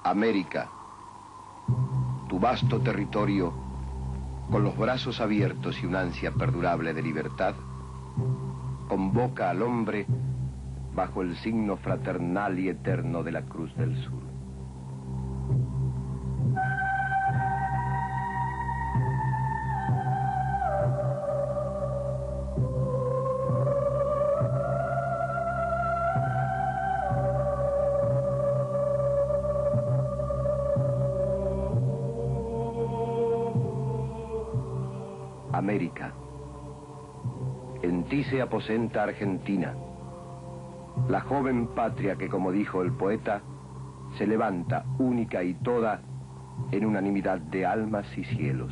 América, tu vasto territorio, con los brazos abiertos y una ansia perdurable de libertad, convoca al hombre bajo el signo fraternal y eterno de la Cruz del Sur. América, en ti se aposenta Argentina, la joven patria que, como dijo el poeta, se levanta única y toda en unanimidad de almas y cielos.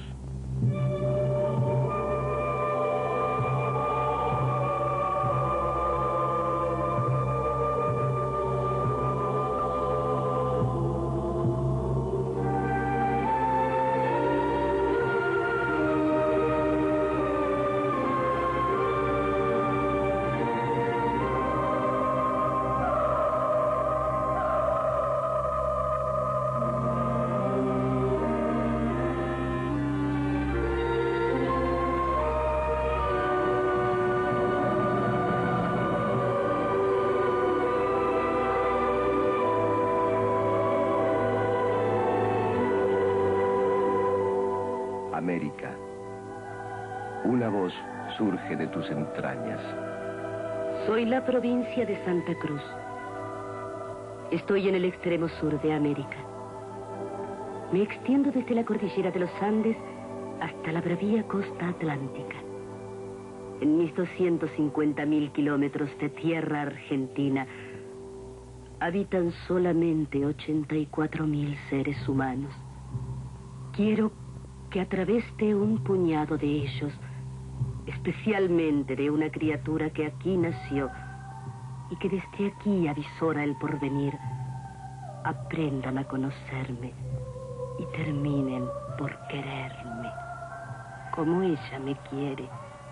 América, una voz surge de tus entrañas. Soy la provincia de Santa Cruz. Estoy en el extremo sur de América. Me extiendo desde la cordillera de los Andes hasta la bravía costa atlántica. En mis 250.000 kilómetros de tierra argentina habitan solamente 84.000 seres humanos. Quiero que a través de un puñado de ellos, especialmente de una criatura que aquí nació y que desde aquí avisora el porvenir, aprendan a conocerme y terminen por quererme, como ella me quiere.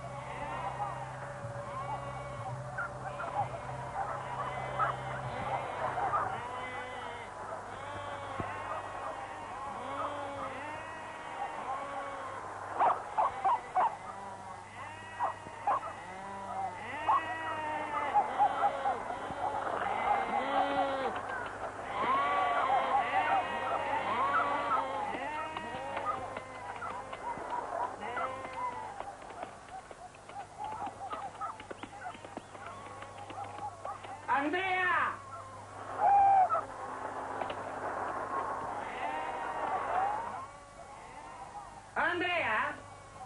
¡Andrea! ¡Andrea!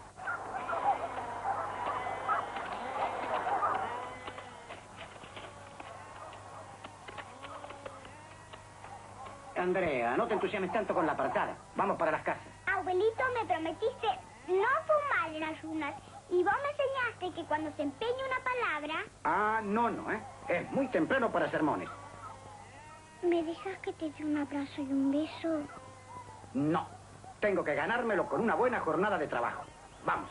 Andrea, no te entusiasmes tanto con la apartada. Vamos para las casas. Abuelito, me prometiste no fumar en ayunas. Y vos me enseñaste que cuando se empeña una palabra... Ah, no, ¿eh? Es muy temprano para sermones. ¿Me dejas que te dé un abrazo y un beso? No. Tengo que ganármelo con una buena jornada de trabajo. Vamos.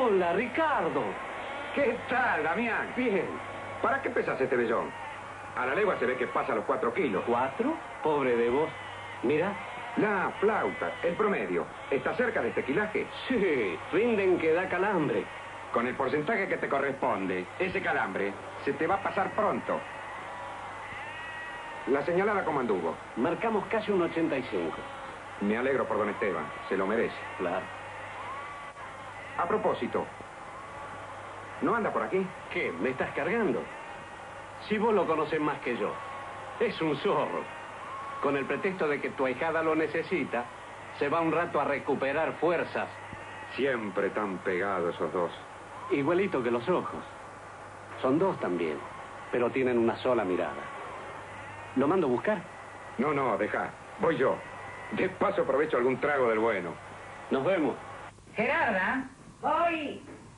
Hola, Ricardo. ¿Qué tal, Damián? Bien. ¿Para qué pesas este vellón? A la legua se ve que pasa los 4 kilos. ¿4? Pobre de vos. Mira. La flauta, el promedio, ¿está cerca de este quilaje? Sí, rinden que da calambre. Con el porcentaje que te corresponde, ese calambre se te va a pasar pronto. La señalada como anduvo. Marcamos casi un 85. Me alegro por don Esteban, se lo merece. Claro. A propósito, ¿no anda por aquí? ¿Qué? ¿Me estás cargando? Si vos lo conocés más que yo. Es un zorro. Con el pretexto de que tu ahijada lo necesita, se va un rato a recuperar fuerzas. Siempre tan pegados esos dos. Igualito que los ojos. Son dos también, pero tienen una sola mirada. ¿Lo mando a buscar? No, deja. Voy yo. De paso aprovecho algún trago del bueno. Nos vemos. Gerarda, Voy.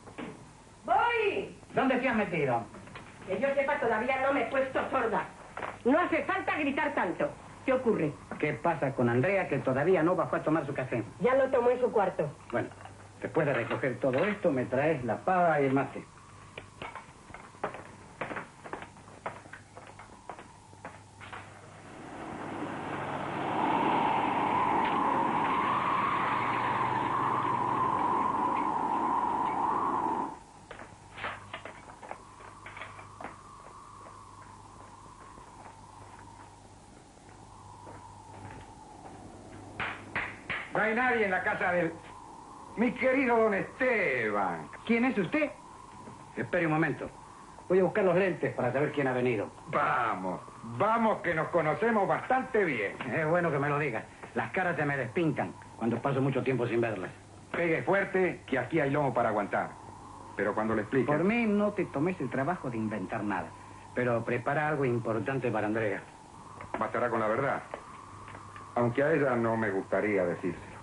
¿dónde te has metido? Que yo sepa, todavía no me he puesto sorda. No hace falta gritar tanto. ¿Qué ocurre? ¿Qué pasa con Andrea que todavía no bajó a tomar su café? Ya lo tomó en su cuarto. Bueno, después de recoger todo esto, me traes la pava y el mate. No hay nadie en la casa del... Mi querido don Esteban. ¿Quién es usted? Espere un momento. Voy a buscar los lentes para saber quién ha venido. Vamos que nos conocemos bastante bien. Es bueno que me lo digas. Las caras se me despintan cuando paso mucho tiempo sin verlas. Pegue fuerte, que aquí hay lomo para aguantar. Pero cuando le explique... Por mí no te tomes el trabajo de inventar nada. Pero prepara algo importante para Andrea. Bastará con la verdad. Aunque a ella no me gustaría decírselo.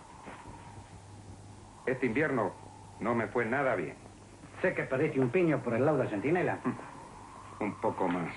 Este invierno no me fue nada bien. Sé que perdiste un piño por el lauda centinela. Un poco más.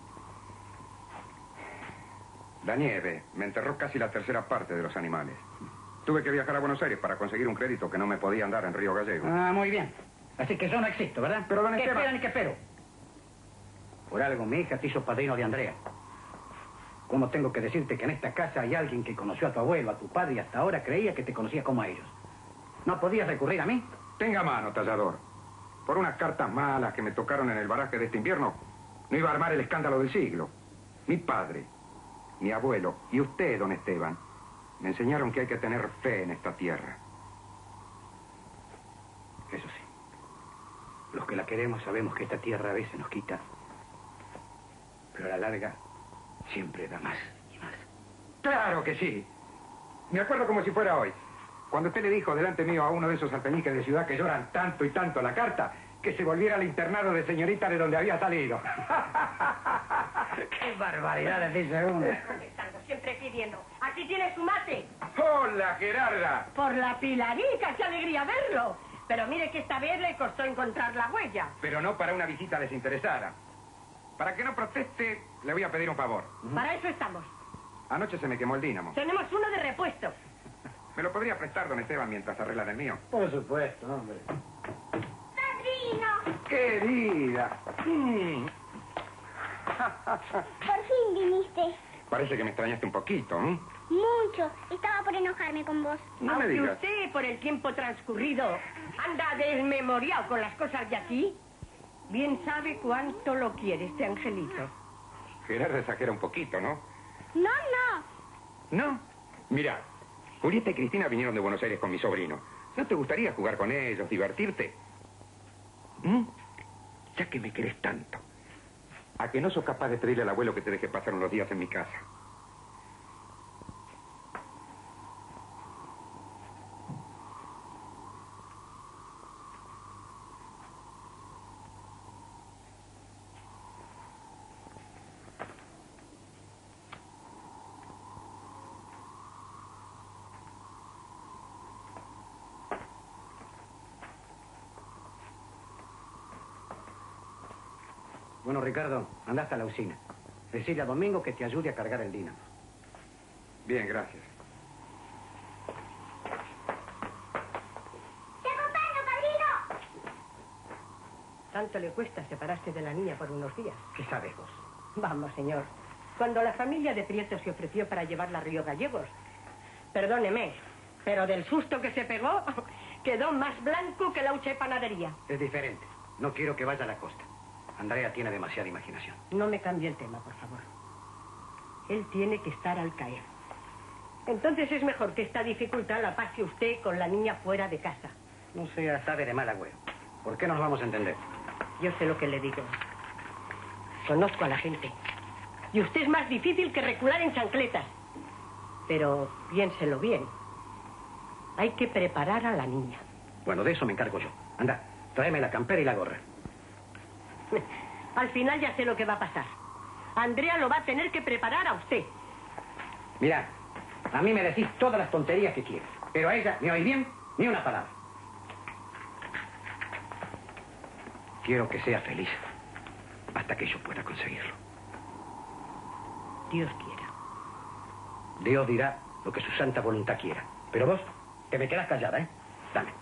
La nieve me enterró casi la tercera parte de los animales. Tuve que viajar a Buenos Aires para conseguir un crédito que no me podían dar en Río Gallego. Ah, muy bien. Así que yo no existo, ¿verdad? Pero, don ¿Qué Esteban... espera ni qué espero? Por algo mi hija te hizo padrino de Andrea. ¿Cómo tengo que decirte que en esta casa hay alguien que conoció a tu abuelo, a tu padre y hasta ahora creía que te conocía como a ellos? ¿No podías recurrir a mí? Tenga mano, tallador. Por unas cartas malas que me tocaron en el baraje de este invierno, no iba a armar el escándalo del siglo. Mi padre, mi abuelo y usted, don Esteban, me enseñaron que hay que tener fe en esta tierra. Eso sí. Los que la queremos sabemos que esta tierra a veces nos quita. Pero a la larga siempre da más y más. ¡Claro que sí! Me acuerdo como si fuera hoy. Cuando usted le dijo delante mío a uno de esos alpeñiques de ciudad que lloran tanto y tanto la carta, que se volviera al internado de señorita de donde había salido. ¡Qué barbaridades dice uno! Estando siempre pidiendo. Aquí tiene su mate. ¡Hola, Gerarda! Por la Pilarica, qué alegría verlo. Pero mire que esta vez le costó encontrar la huella. Pero no para una visita desinteresada. Para que no proteste, le voy a pedir un favor. Para eso estamos. Anoche se me quemó el dínamo. Tenemos uno de repuesto. ¿Me lo podría prestar, don Esteban, mientras arreglan el mío? Por supuesto, hombre. ¡Padrino! ¡Querida! Por fin viniste. Parece que me extrañaste un poquito, ¿eh? Mucho. Estaba por enojarme con vos. No me Aunque digas. usted, por el tiempo transcurrido, anda desmemoriado con las cosas de aquí, bien sabe cuánto lo quiere este angelito. Gerardo exagera un poquito, ¿no? No. ¿No? Mira, Julieta y Cristina vinieron de Buenos Aires con mi sobrino. ¿No te gustaría jugar con ellos, divertirte? ¿Mm? Ya que me querés tanto. ¿A que no sos capaz de pedirle al abuelo que te deje pasar unos días en mi casa? Bueno, Ricardo, anda hasta la usina. Decile a Domingo que te ayude a cargar el dínamo. Bien, gracias. ¡Te acompaño, padrino! ¿Cuánto le cuesta separarse de la niña por unos días? ¿Qué sabes vos? Vamos, señor. Cuando la familia de Prieto se ofreció para llevarla a Río Gallegos, perdóneme, pero del susto que se pegó, quedó más blanco que la hucha de panadería. Es diferente. No quiero que vaya a la costa. Andrea tiene demasiada imaginación. No me cambie el tema, por favor. Él tiene que estar al caer. Entonces es mejor que esta dificultad la pase usted con la niña fuera de casa. No sea, sabe de mal agüero. ¿Por qué nos vamos a entender? Yo sé lo que le digo. Conozco a la gente. Y usted es más difícil que recular en chancletas. Pero piénselo bien. Hay que preparar a la niña. Bueno, de eso me encargo yo. Anda, tráeme la campera y la gorra. Al final ya sé lo que va a pasar. Andrea lo va a tener que preparar a usted. Mira, a mí me decís todas las tonterías que quieras. Pero a ella, ¿me oís bien? Ni una palabra. Quiero que sea feliz hasta que yo pueda conseguirlo. Dios quiera. Dios dirá lo que su santa voluntad quiera. Pero vos, te me quedas callada, ¿eh? Dame.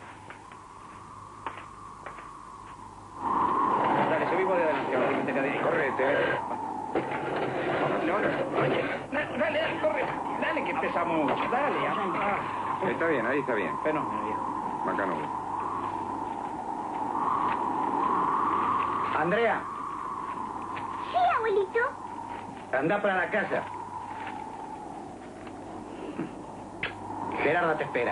Dale, subimos de adelante, ahora que te cadena. Correte, Oye, dale, corre. Dale, que pesa mucho. Dale, Está bien, ahí está bien. Fenómeno, viejo. Bacano. Andrea, Sí, abuelito. anda para la casa. Gerarda te espera.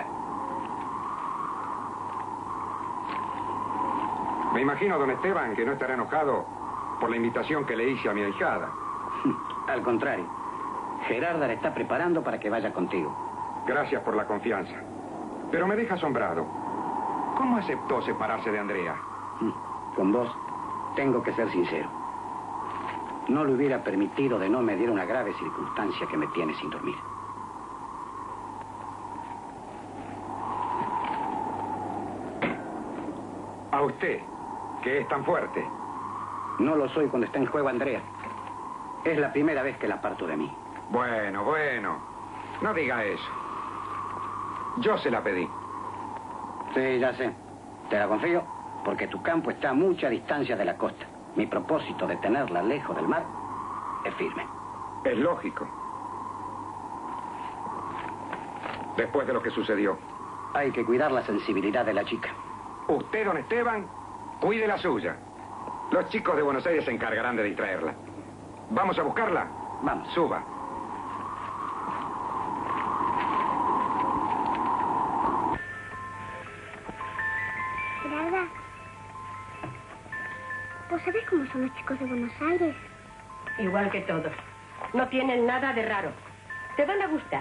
Me imagino, don Esteban, que no estará enojado por la invitación que le hice a mi ahijada. Al contrario, Gerarda le está preparando para que vaya contigo. Gracias por la confianza. Pero me deja asombrado. ¿Cómo aceptó separarse de Andrea? Con vos, tengo que ser sincero. No le hubiera permitido de no me diera una grave circunstancia que me tiene sin dormir. A usted, que es tan fuerte. No lo soy cuando está en juego Andrea. Es la primera vez que la aparto de mí. Bueno, bueno. No diga eso. Yo se la pedí. Sí, ya sé. Te la confío porque tu campo está a mucha distancia de la costa. Mi propósito de tenerla lejos del mar es firme. Es lógico. Después de lo que sucedió. Hay que cuidar la sensibilidad de la chica. Usted, don Esteban, cuide la suya. Los chicos de Buenos Aires se encargarán de distraerla. ¿Vamos a buscarla? Vamos. Suba. Gerarda, ¿vos sabés cómo son los chicos de Buenos Aires? Igual que todos. No tienen nada de raro. Te van a gustar.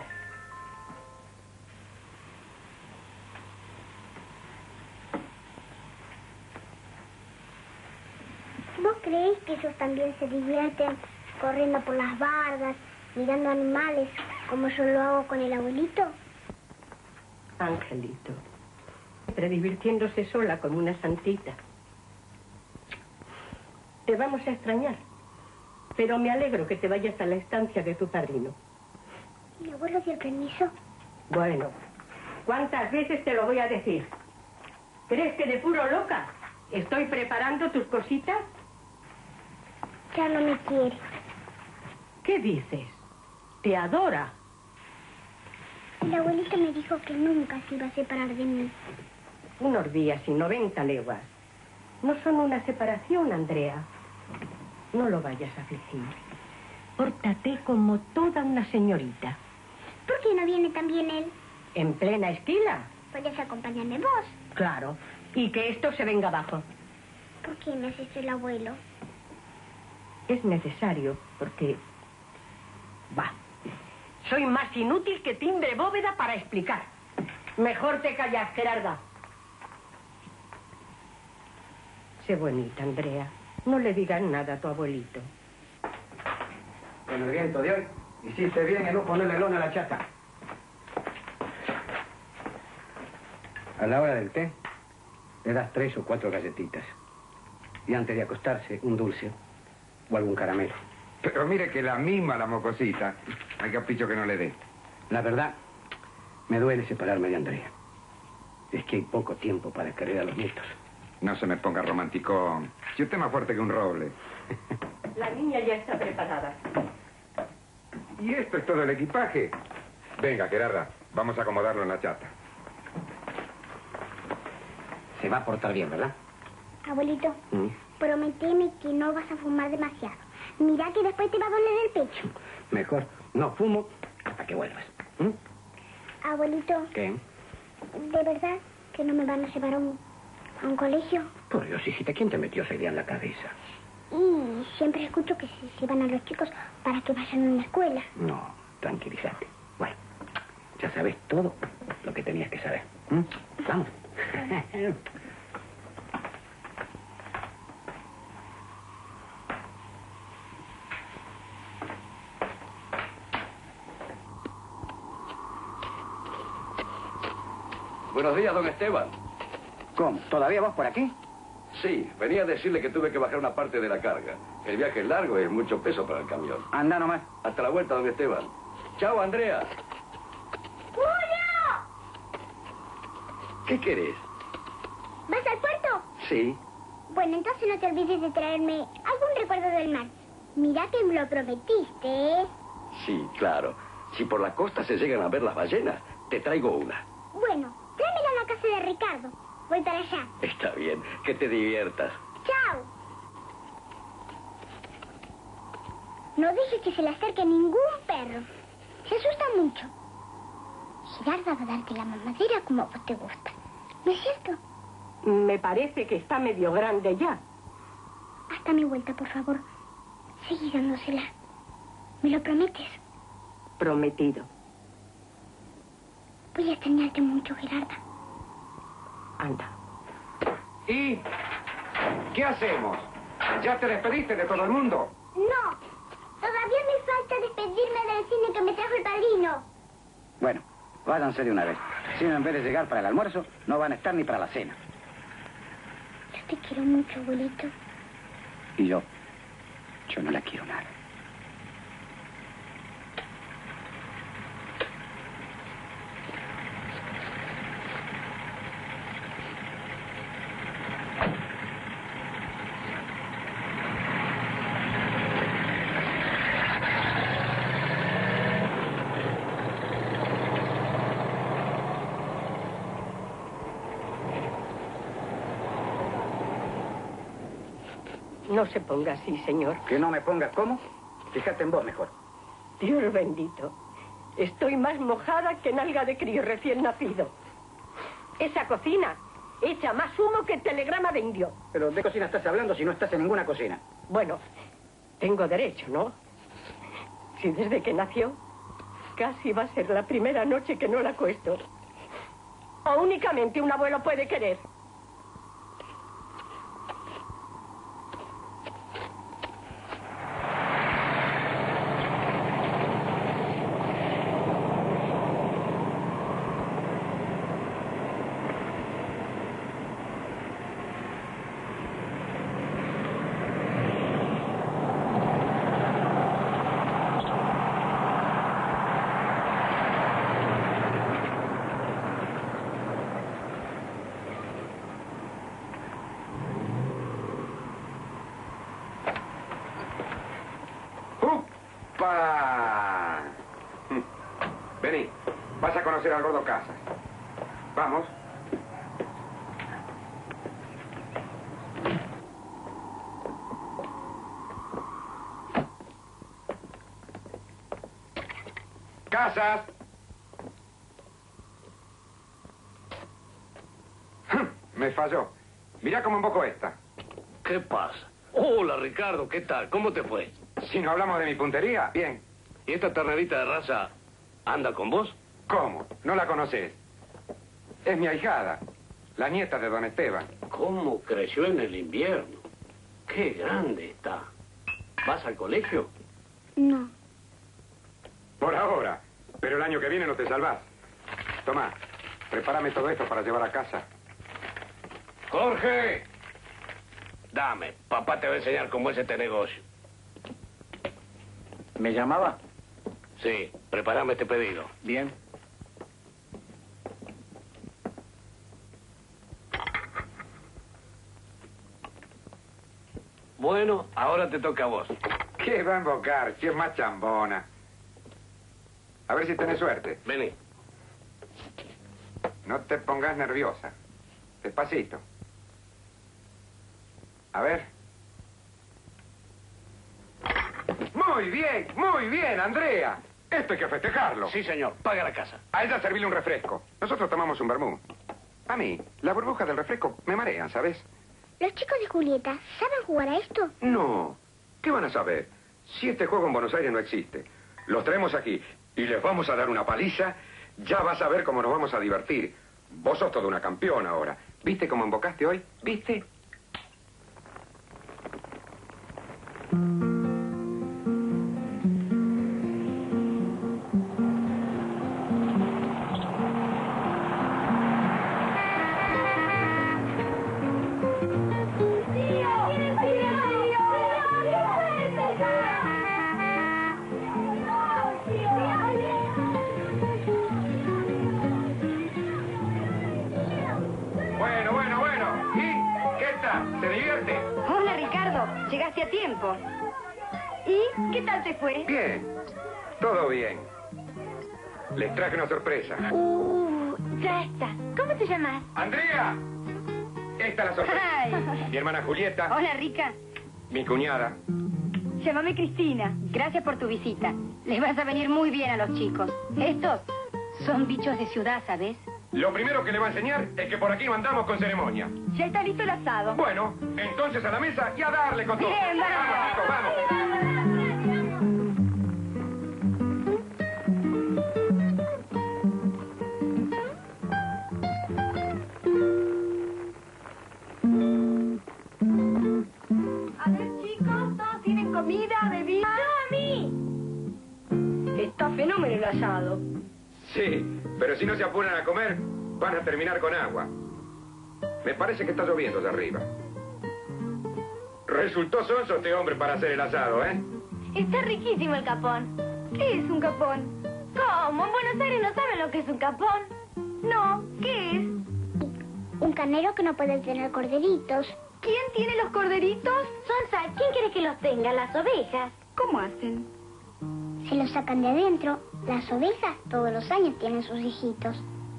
¿Vos creéis que ellos también se divierten corriendo por las bardas, mirando animales, como yo lo hago con el abuelito? Angelito. Siempre divirtiéndose sola como una santita. Te vamos a extrañar. Pero me alegro que te vayas a la estancia de tu padrino. ¿Mi abuelo dio el permiso? Bueno, ¿cuántas veces te lo voy a decir? ¿Crees que de puro loca estoy preparando tus cositas? Ya no me quiere. ¿Qué dices? Te adora. El abuelito me dijo que nunca se iba a separar de mí. Unos días y 90 leguas. No son una separación, Andrea. No lo vayas a afligir. Pórtate como toda una señorita. ¿Por qué no viene también él? En plena esquila. ¿Podrías acompañarme vos? Claro. Y que esto se venga abajo. ¿Por qué me haces el abuelo? Es necesario, porque... Va. Soy más inútil que timbre bóveda para explicar. Mejor te callas, Gerarda. Sé bonita, Andrea. No le digas nada a tu abuelito. Con el viento de hoy, hiciste bien en no ponerle lona a la chata. A la hora del té, le das 3 o 4 galletitas. Y antes de acostarse, un dulce o algún caramelo. Pero mire que la misma la mocosita, hay capricho que no le dé. La verdad, me duele separarme de Andrea. Es que hay poco tiempo para querer a los nietos. No se me ponga romántico. Si usted es más fuerte que un roble. La niña ya está preparada. ¿Y esto es todo el equipaje? Venga, Gerarda, vamos a acomodarlo en la chata. Se va a portar bien, ¿verdad? Abuelito, prométeme que no vas a fumar demasiado. Mira que después te va a doler el pecho. Mejor no fumo hasta que vuelvas. Abuelito, ¿Qué? ¿de verdad que no me van a llevar a un colegio? Por Dios, hijita, ¿quién te metió esa idea en la cabeza? Y siempre escucho que se van a los chicos para que vayan a una escuela. No, tranquilízate. Bueno, ya sabes todo lo que tenías que saber. Vamos. Buenos días, don Esteban. ¿Cómo? ¿Todavía vas por aquí? Sí, venía a decirle que tuve que bajar una parte de la carga. El viaje es largo y es mucho peso para el camión. Anda nomás. Hasta la vuelta, don Esteban. Chao, Andrea. ¡Julio! ¿Qué querés? ¿Vas al puerto? Sí. Bueno, entonces no te olvides de traerme algún recuerdo del mar. Mira que me lo prometiste, ¿eh? Sí, claro. Si por la costa se llegan a ver las ballenas, te traigo una. Bueno, tráemela a la casa de Ricardo. Voy para allá. Está bien, que te diviertas. ¡Chao! No dejes que se le acerque ningún perro. Se asusta mucho. Gerarda va a darte la mamadera como a vos te gusta. ¿No es cierto? Me parece que está medio grande ya. Hasta mi vuelta, por favor. Seguí dándosela. ¿Me lo prometes? Prometido. Voy a extrañarte mucho, Gerarda. Anda. ¿Y qué hacemos? ¿Ya te despediste de todo el mundo? No. Todavía me falta despedirme del cine que me trajo el padrino. Bueno, váyanse de una vez. Si no, en vez de llegar para el almuerzo, no van a estar ni para la cena. Yo te quiero mucho, abuelito. Y yo no la quiero nada. No se ponga así, señor. ¿Que no me pongas cómo? Fíjate en vos mejor. Dios bendito. Estoy más mojada que nalga de crío recién nacido. Esa cocina echa más humo que telegrama de indio. Pero ¿de cocina estás hablando si no estás en ninguna cocina? Bueno, tengo derecho, ¿no? Si desde que nació, casi va a ser la primera noche que no la acuesto. O únicamente un abuelo puede querer. ¡Upa! Vení, vas a conocer al gordo Casas. Vamos. Casas. Me falló. Mirá cómo embocó esta. ¿Qué pasa? Hola, Ricardo, ¿qué tal? ¿Cómo te fue? Si no hablamos de mi puntería, bien. ¿Y esta ternerita de raza anda con vos? ¿Cómo? ¿No la conoces? Es mi ahijada, la nieta de don Esteban. ¿Cómo creció en el invierno? ¡Qué grande está! ¿Vas al colegio? No. Por ahora. Pero el año que viene no te salvás. Tomá, prepárame todo esto para llevar a casa. ¡Jorge! Dame, papá te va a enseñar cómo es este negocio. ¿Me llamaba? Sí, prepárame este pedido. Bien. Bueno, ahora te toca a vos. ¿Qué va a embocar? Si es más chambona. A ver si tenés suerte. Vení. No te pongas nerviosa. Despacito. A ver. Muy bien, Andrea. Esto hay que festejarlo. Sí, señor. Paga la casa. A ella servirle un refresco. Nosotros tomamos un vermú. A mí, las burbujas del refresco me marean, ¿sabes? ¿Los chicos de Julieta saben jugar a esto? No. ¿Qué van a saber? Si este juego en Buenos Aires no existe. Los traemos aquí y les vamos a dar una paliza. Ya vas a ver cómo nos vamos a divertir. Vos sos toda una campeona ahora. ¿Viste cómo embocaste hoy? ¿Viste? Bueno. ¿Y qué tal? ¿Te divierte? Hola, Ricardo. Llegaste a tiempo. ¿Y qué tal te fue? Bien. Todo bien. Les traje una sorpresa. Ya está. ¿Cómo te llamas? ¡Andrea! Esta es la sorpresa. Ay. Mi hermana Julieta. Hola, Rica. Mi cuñada. Llámame Cristina. Gracias por tu visita. Les vas a venir muy bien a los chicos. Estos son bichos de ciudad, ¿sabes? Lo primero que le va a enseñar es que por aquí no andamos con ceremonia. Ya está listo el asado. Bueno, entonces a la mesa y a darle con todo. Bien, vamos. Vamos, chicos, vamos. A ver, chicos, todos tienen comida, bebida. ¡No, a mí! Está fenómeno el asado. Sí, pero si no se apuran a comer, van a terminar con agua. Me parece que está lloviendo de arriba. Resultó sonso este hombre para hacer el asado, ¿eh? Está riquísimo el capón. ¿Qué es un capón? ¿Cómo? ¿En Buenos Aires no saben lo que es un capón? No, ¿qué es? Un carnero que no puede tener corderitos. ¿Quién tiene los corderitos? Sonsa, ¿quién quiere que los tenga? Las ovejas. ¿Cómo hacen? Se los sacan de adentro. Las ovejas todos los años tienen sus hijitos.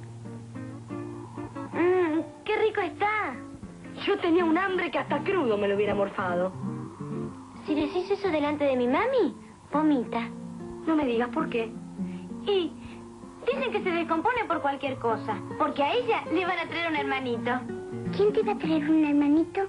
¡Qué rico está! Yo tenía un hambre que hasta crudo me lo hubiera morfado. Si decís eso delante de mi mami, vomita. No me digas por qué. Y dicen que se descompone por cualquier cosa. Porque a ella le van a traer un hermanito. ¿Quién te va a traer un hermanito?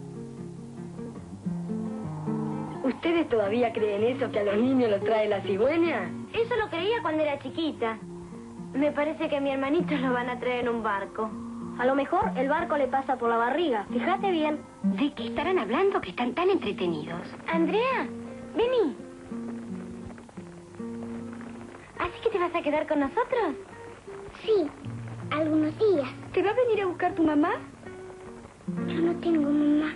¿Ustedes todavía creen eso, que a los niños los trae la cigüeña? Eso lo creía cuando era chiquita. Me parece que a mi hermanito lo van a traer en un barco. A lo mejor el barco le pasa por la barriga. Fíjate bien. ¿De qué estarán hablando que están tan entretenidos? Andrea, vení. ¿Así que te vas a quedar con nosotros? Sí, algunos días. ¿Te va a venir a buscar tu mamá? Yo no tengo mamá.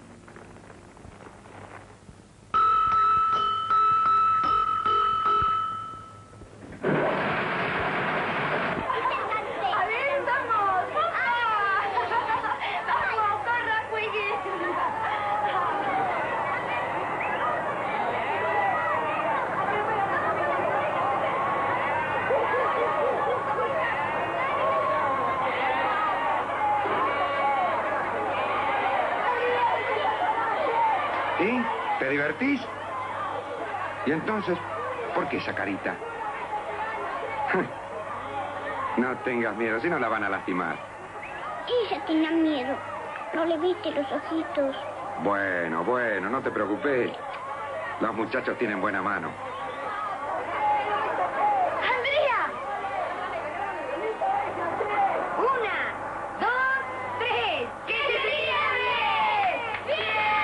¿Y? ¿Te divertís? ¿Y entonces, por qué esa carita? No tengas miedo, si no la van a lastimar. Ella tenía miedo. No le viste los ojitos. Bueno, no te preocupes. Los muchachos tienen buena mano. ¡Andrea! 1, 2, 3. ¡Que se ría bien!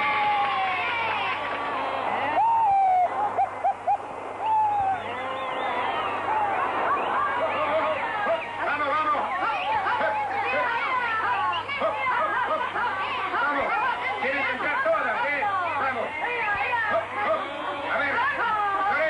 ¡Vamos! ¡Vamos! ¡Tienen que entrar todas, ¿eh? ¡Vamos! A ver,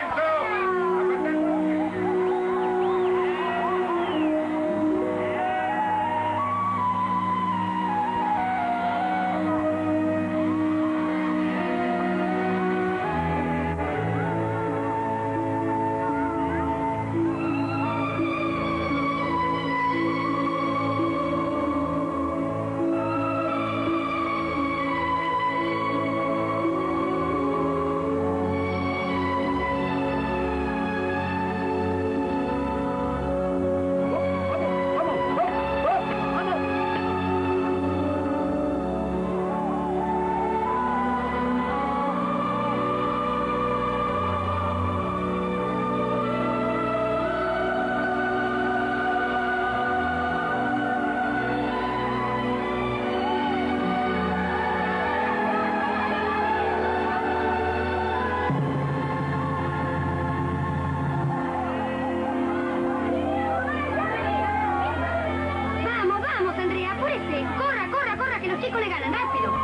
chicos le ganan, rápido.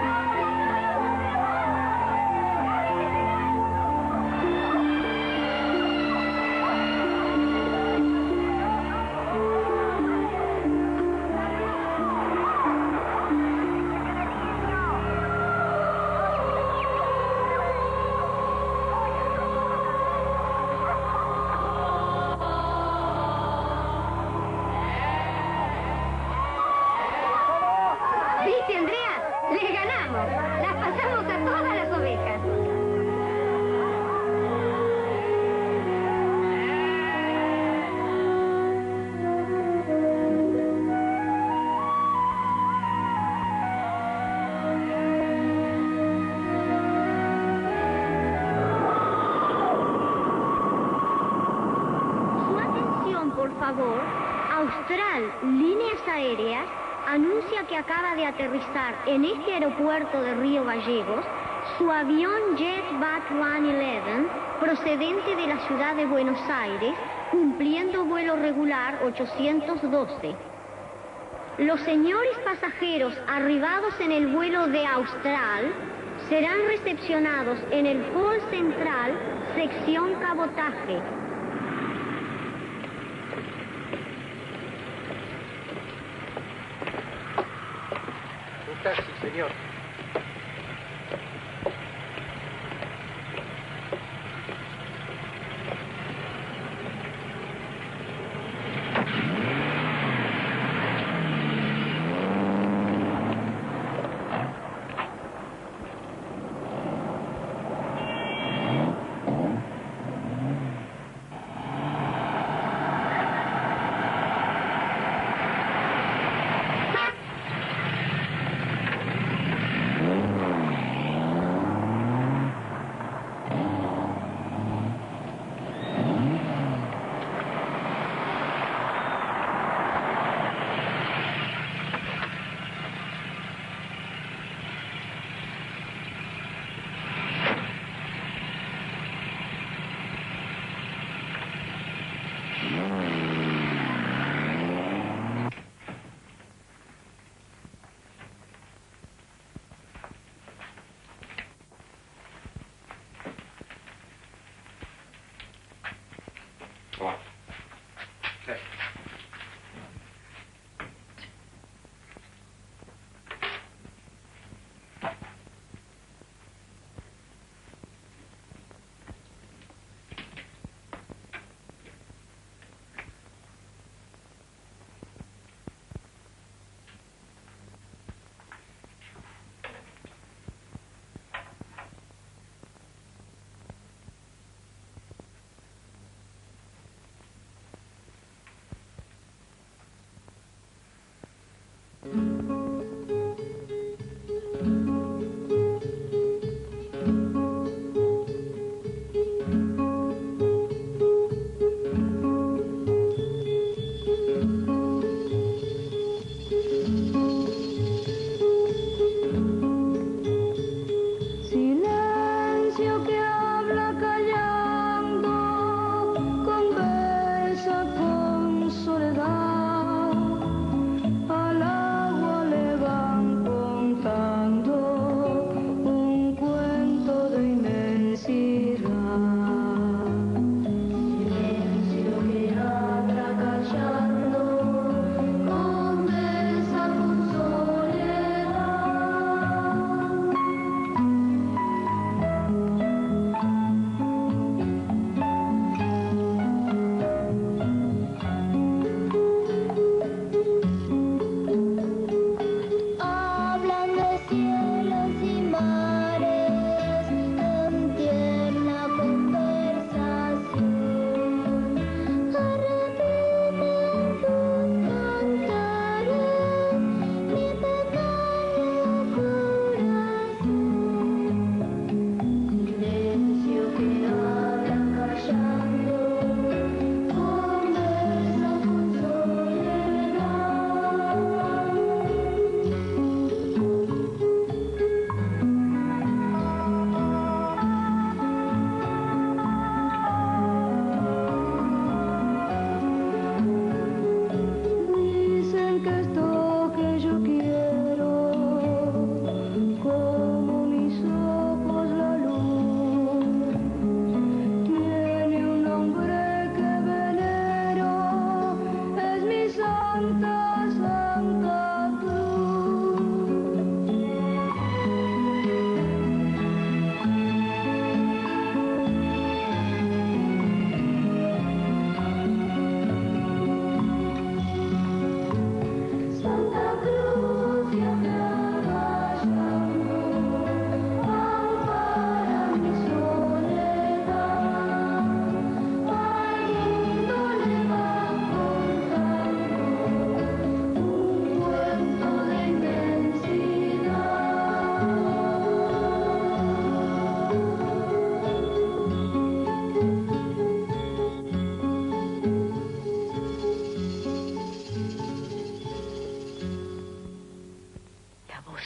¿Viste, Andrea? ¡Les ganamos! ¡Las pasamos a todas las ovejas! Su atención, por favor. Austral Líneas Aéreas anuncia que acaba de aterrizar en este aeropuerto de Río Gallegos su avión JetBat 111 procedente de la ciudad de Buenos Aires, cumpliendo vuelo regular 812. Los señores pasajeros arribados en el vuelo de Austral serán recepcionados en el hall central, sección cabotaje. Taxi, señor.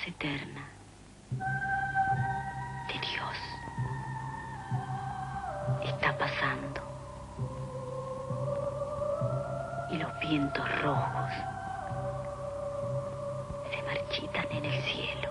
eterna de Dios está pasando y los vientos rojos se marchitan en el cielo.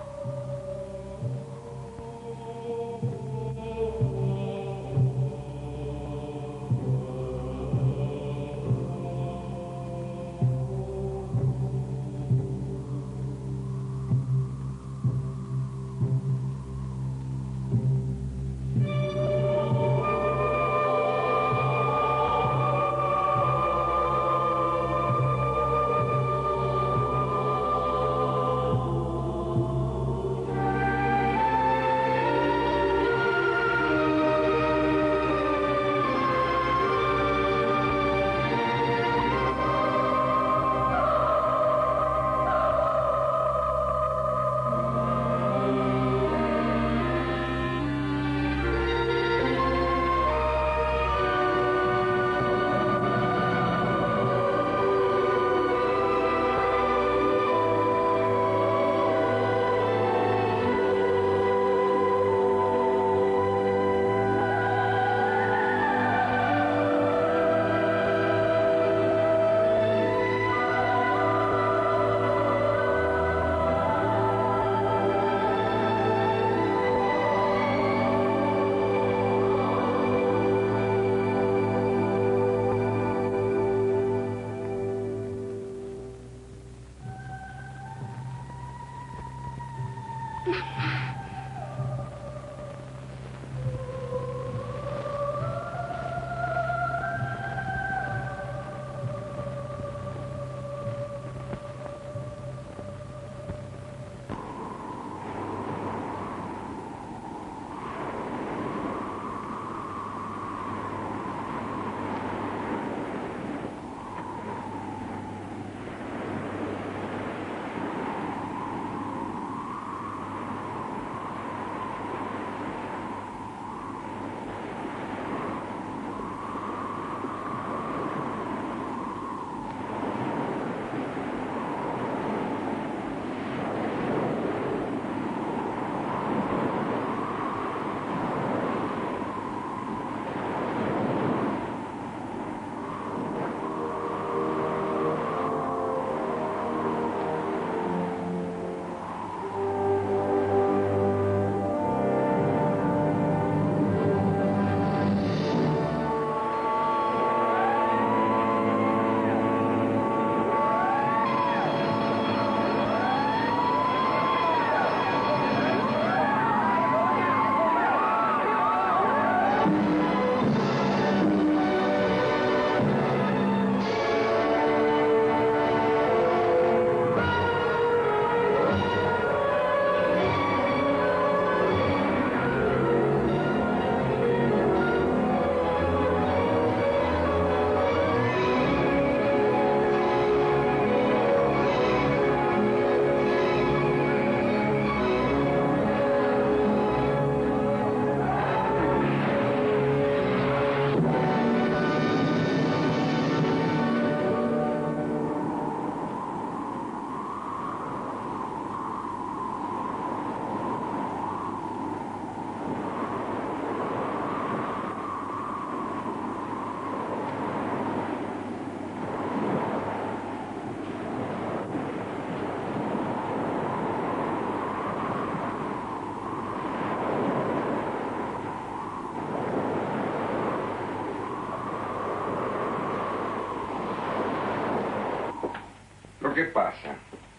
Lo que pasa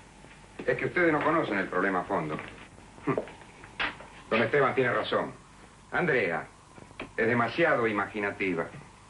es que ustedes no conocen el problema a fondo. Don Esteban tiene razón. Andrea es demasiado imaginativa.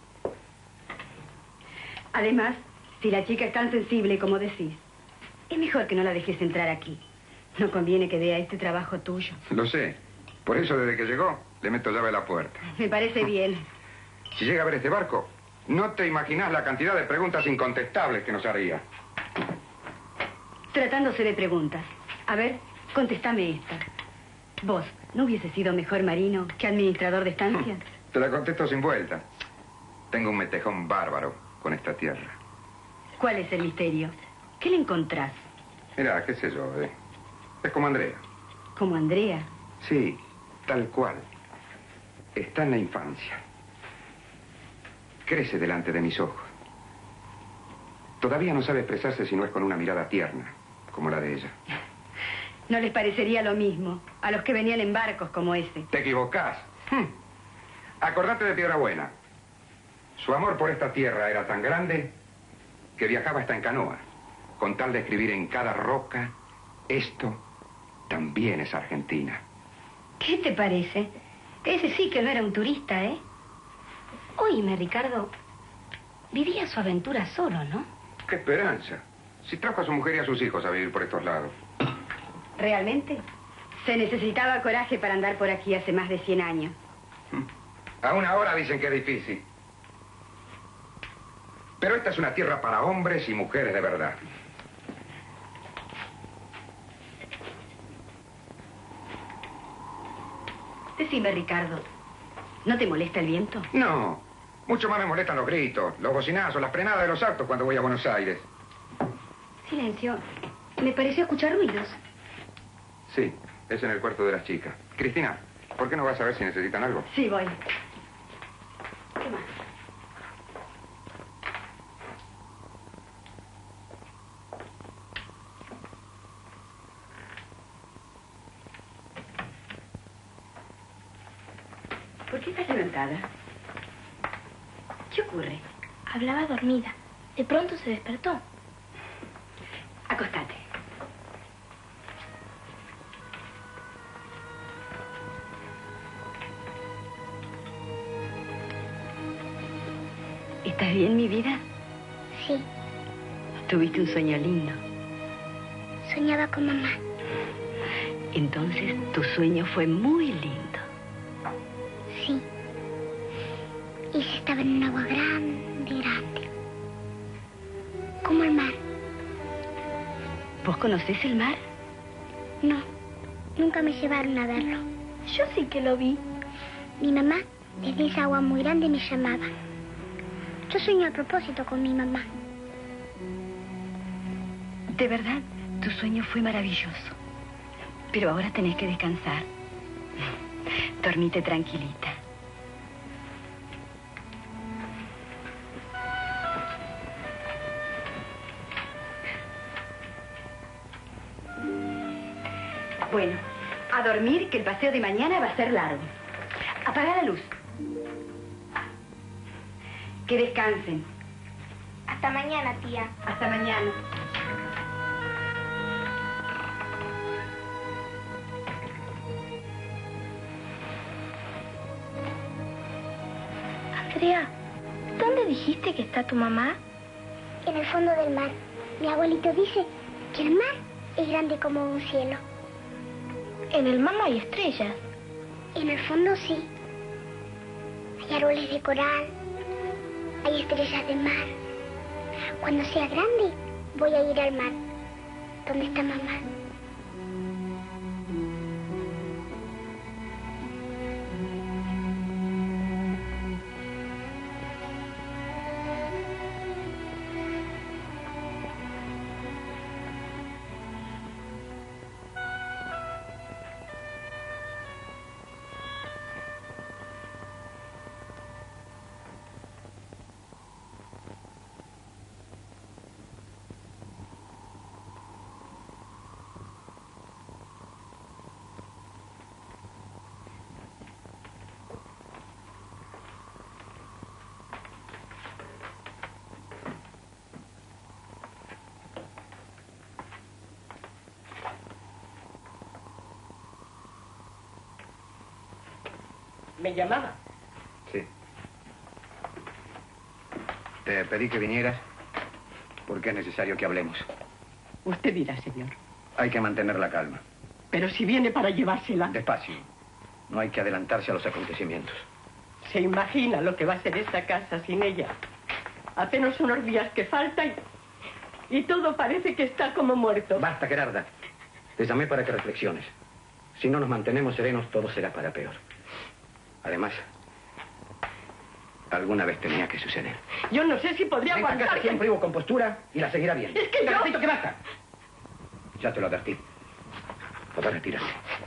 Además, si la chica es tan sensible como decís, es mejor que no la dejes entrar aquí. No conviene que vea este trabajo tuyo. Lo sé. Por eso, desde que llegó, le meto llave a la puerta. Me parece bien. Si llega a ver este barco, no te imaginas la cantidad de preguntas incontestables que nos haría. Tratándose de preguntas. A ver, contéstame esta. ¿Vos no hubiese sido mejor marino que administrador de estancias? Te la contesto sin vuelta. Tengo un metejón bárbaro con esta tierra. ¿Cuál es el misterio? ¿Qué le encontrás? Mira, qué sé yo, Es como Andrea. ¿Como Andrea? Sí, tal cual. Está en la infancia. Crece delante de mis ojos. Todavía no sabe expresarse si no es con una mirada tierna, como la de ella. No les parecería lo mismo a los que venían en barcos como ese. Te equivocás. Acordate de Piedra Buena. Su amor por esta tierra era tan grande que viajaba hasta en canoa, con tal de escribir en cada roca, esto también es Argentina. ¿Qué te parece? Ese sí que no era un turista, ¿eh? Oíme, Ricardo, vivía su aventura solo, ¿no? ¡Qué esperanza! Si trajo a su mujer y a sus hijos a vivir por estos lados. ¿Realmente? Se necesitaba coraje para andar por aquí hace más de 100 años. Aún ahora dicen que es difícil. Pero esta es una tierra para hombres y mujeres de verdad. Decime, Ricardo, ¿no te molesta el viento? No, mucho más me molestan los gritos, los bocinazos, las frenadas de los autos cuando voy a Buenos Aires. Silencio. Me pareció escuchar ruidos. Sí, es en el cuarto de las chicas. Cristina, ¿por qué no vas a ver si necesitan algo? Sí, voy. ¿Qué más? ¿Por qué estás levantada? ¿Qué ocurre? Hablaba dormida. De pronto se despertó. Acostate. ¿Estás bien, mi vida? Sí, Tuviste un sueño lindo. soñaba con mamá. Entonces, tu sueño fue muy lindo. Sí. Ella estaba en un agua grande, grande. Como el mar. ¿Vos conocés el mar? No, nunca me llevaron a verlo. Yo sí que lo vi. Mi mamá, desde esa agua muy grande, me llamaba. Yo soñé a propósito con mi mamá. De verdad, tu sueño fue maravilloso. Pero ahora tenés que descansar. Dormite tranquilita. Bueno, a dormir, que el paseo de mañana va a ser largo. Apaga la luz. Que descansen. Hasta mañana, tía. Hasta mañana. Andrea, ¿dónde dijiste que está tu mamá? En el fondo del mar. Mi abuelito dice que el mar es grande como un cielo. En el mar no hay estrellas. En el fondo sí. Hay árboles de coral. Hay estrellas de mar. Cuando sea grande, voy a ir al mar. ¿Dónde está mamá? ¿Me llamaba? Sí. Te pedí que vinieras porque es necesario que hablemos. Usted dirá, señor. Hay que mantener la calma. Pero si viene para llevársela, Despacio. No hay que adelantarse a los acontecimientos. se imagina lo que va a ser esta casa sin ella. Apenas unos días que faltan y todo parece que está como muerto. Basta, Gerarda. Te llamé para que reflexiones. Si no nos mantenemos serenos, todo será para peor. Además, alguna vez tenía que suceder. Yo no sé si podría Ven, aguantar. que siempre hubo compostura y la seguirá bien. Es que yo... Necesito que basta. Ya te lo advertí. Podrá retirarse.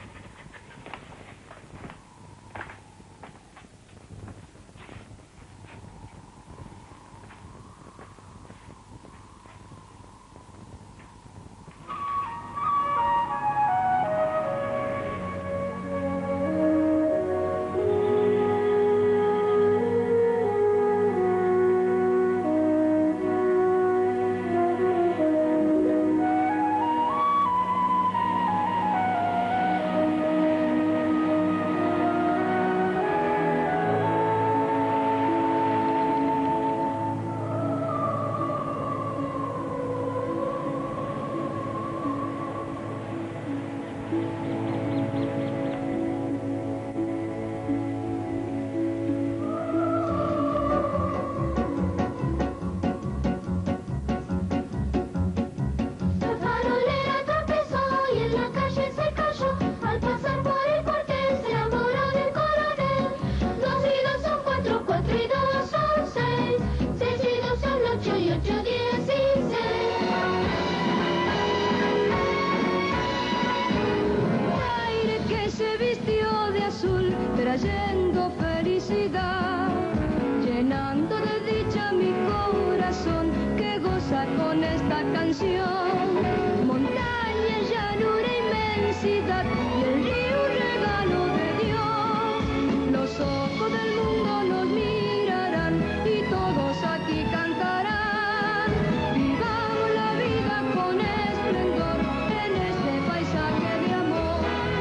trayendo felicidad, llenando de dicha mi corazón que goza con esta canción. Montaña, llanura, inmensidad y el río regalo de Dios. Los ojos del mundo nos mirarán y todos aquí cantarán. Vivamos la vida con esplendor en este paisaje de amor.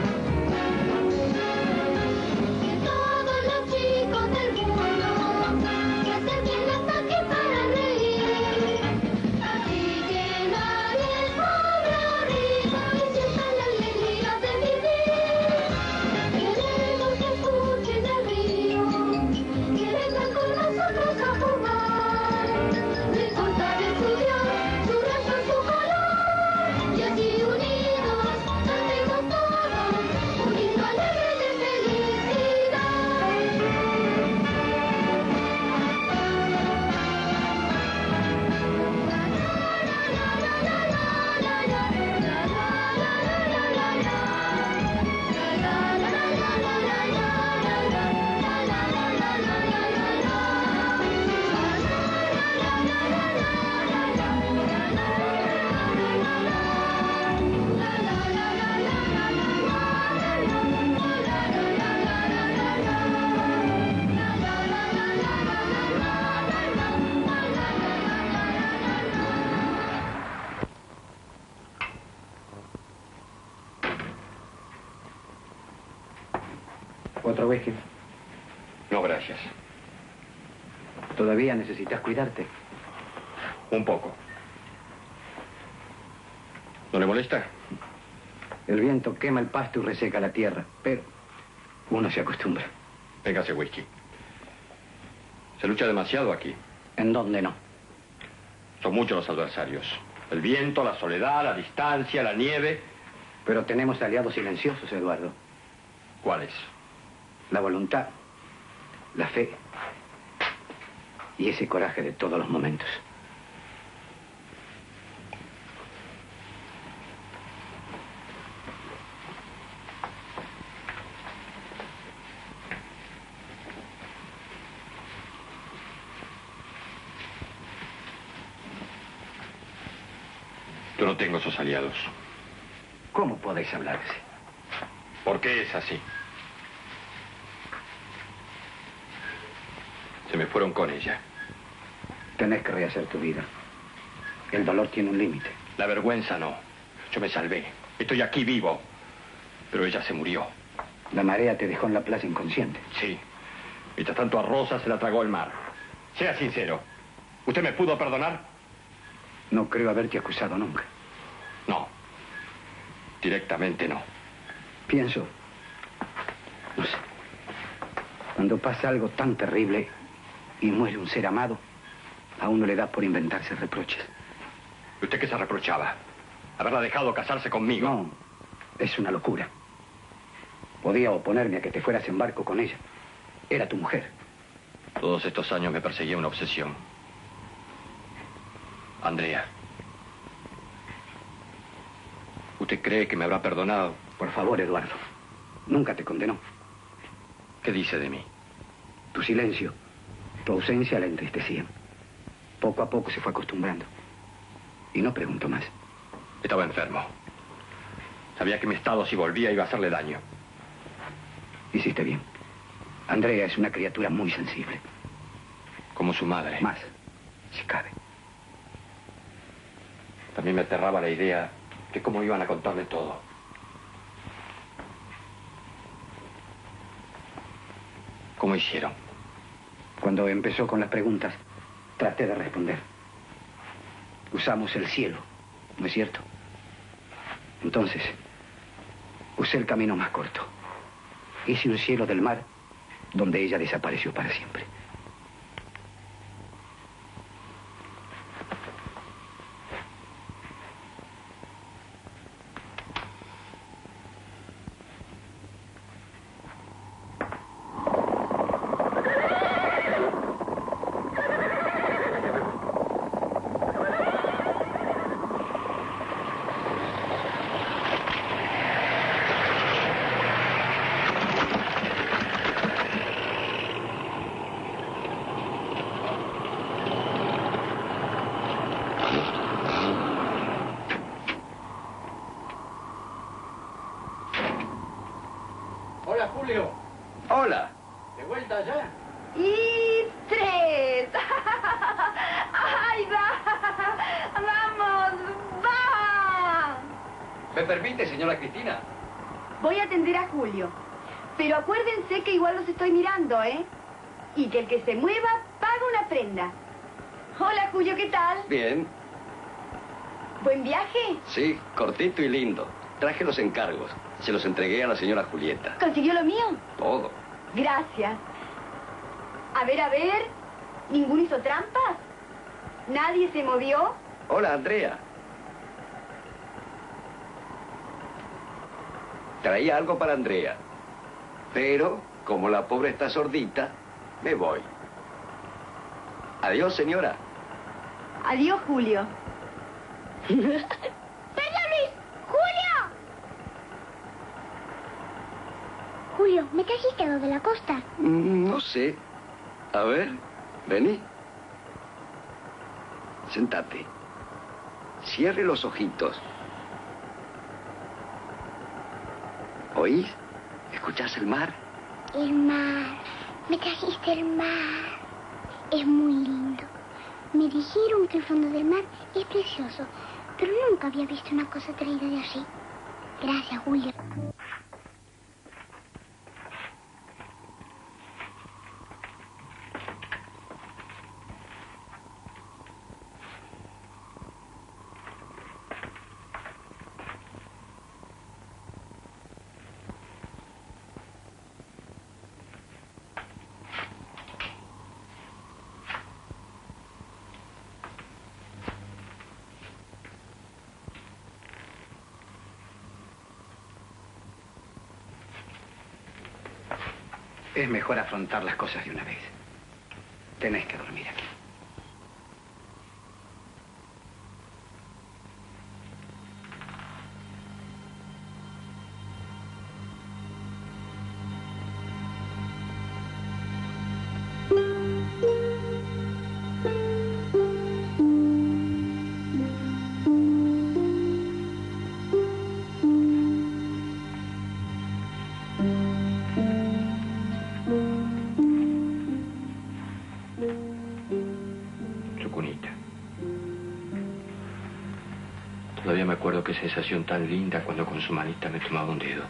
Que todos los chicos del mundo se acerquen hasta aquí para reír. Así que nadie es pobre o rico y sientan la alegría de vivir. Queremos que escuchen el río, que vengan con nosotros a jugar. No importa de su raza, su color, y así unidos cantemos todos un himno alegre de felicidad. ¿Otro whisky? No, gracias. ¿Todavía necesitas cuidarte? Un poco. ¿No le molesta? El viento quema el pasto y reseca la tierra, pero uno se acostumbra. Véngase whisky. Se lucha demasiado aquí. ¿En dónde no? Son muchos los adversarios. El viento, la soledad, la distancia, la nieve. Pero tenemos aliados silenciosos, Eduardo. ¿Cuáles? La voluntad, la fe y ese coraje de todos los momentos. Yo no tengo esos aliados. ¿Cómo podéis hablar así? ¿Por qué es así? Se me fueron con ella. Tenés que rehacer tu vida. El dolor tiene un límite. La vergüenza no. Yo me salvé. Estoy aquí vivo. Pero ella se murió. La marea te dejó en la playa inconsciente. Sí. Mientras tanto a Rosa se la tragó el mar. Sea sincero. ¿Usted me pudo perdonar? No creo haberte acusado nunca. No. Directamente no. Pienso, no sé, cuando pasa algo tan terrible y muere un ser amado, a uno le da por inventarse reproches. ¿Y usted qué se reprochaba? ¿Haberla dejado casarse conmigo? No, es una locura. Podía oponerme a que te fueras en barco con ella. Era tu mujer. Todos estos años me perseguía una obsesión. Andrea. Usted ¿Usted cree que me habrá perdonado? Por favor, Eduardo. Nunca te condenó. ¿Qué dice de mí? Tu silencio, tu ausencia la entristecían. Poco a poco se fue acostumbrando. Y no preguntó más. Estaba enfermo. Sabía que mi estado, si volvía, iba a hacerle daño. Hiciste bien. Andrea es una criatura muy sensible. Como su madre. Más, si cabe. También me aterraba la idea de cómo iban a contarle todo. ¿Cómo hicieron? Cuando empezó con las preguntas, traté de responder. Usamos el cielo, ¿no es cierto? Entonces, usé el camino más corto. Hice un cielo del mar donde ella desapareció para siempre. Hola, Julio. Hola. ¿De vuelta ya? Y 3. ¡Ay, va! ¡Vamos! ¡Va! ¿Me permite, señora Cristina? Voy a atender a Julio. Pero acuérdense que igual los estoy mirando, ¿eh? Y que el que se mueva paga una prenda. Hola, Julio, ¿qué tal? Bien. ¿Buen viaje? Sí, cortito y lindo. Traje los encargos. Se los entregué a la señora Julieta. ¿Consiguió lo mío? Todo. Gracias. A ver. ¿Ninguno hizo trampas? ¿Nadie se movió? Hola, Andrea. Traía algo para Andrea. Pero, como la pobre está sordita, me voy. Adiós, señora. Adiós, Julio. ¡Perdón, Luis! ¡Julio! Julio, ¿me trajiste algo de la costa? No sé. A ver, vení. Sentate. Cierre los ojitos. ¿Oís? ¿Escuchás el mar? El mar. Me trajiste el mar. Es muy lindo. Me dijeron que el fondo del mar es precioso, pero nunca había visto una cosa traída de así. Gracias, Julio. Es mejor afrontar las cosas de una vez. Tenés que dormir aquí. Todavía me acuerdo qué sensación tan linda cuando con su manita me tomaba un dedo.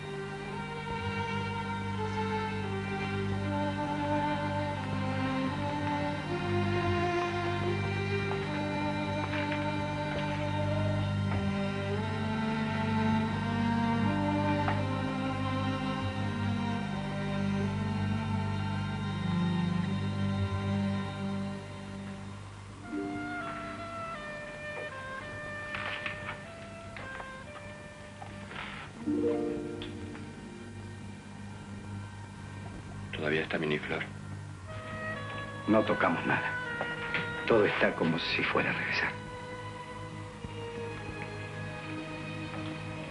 Todavía está Miniflor. No tocamos nada. Todo está como si fuera a regresar.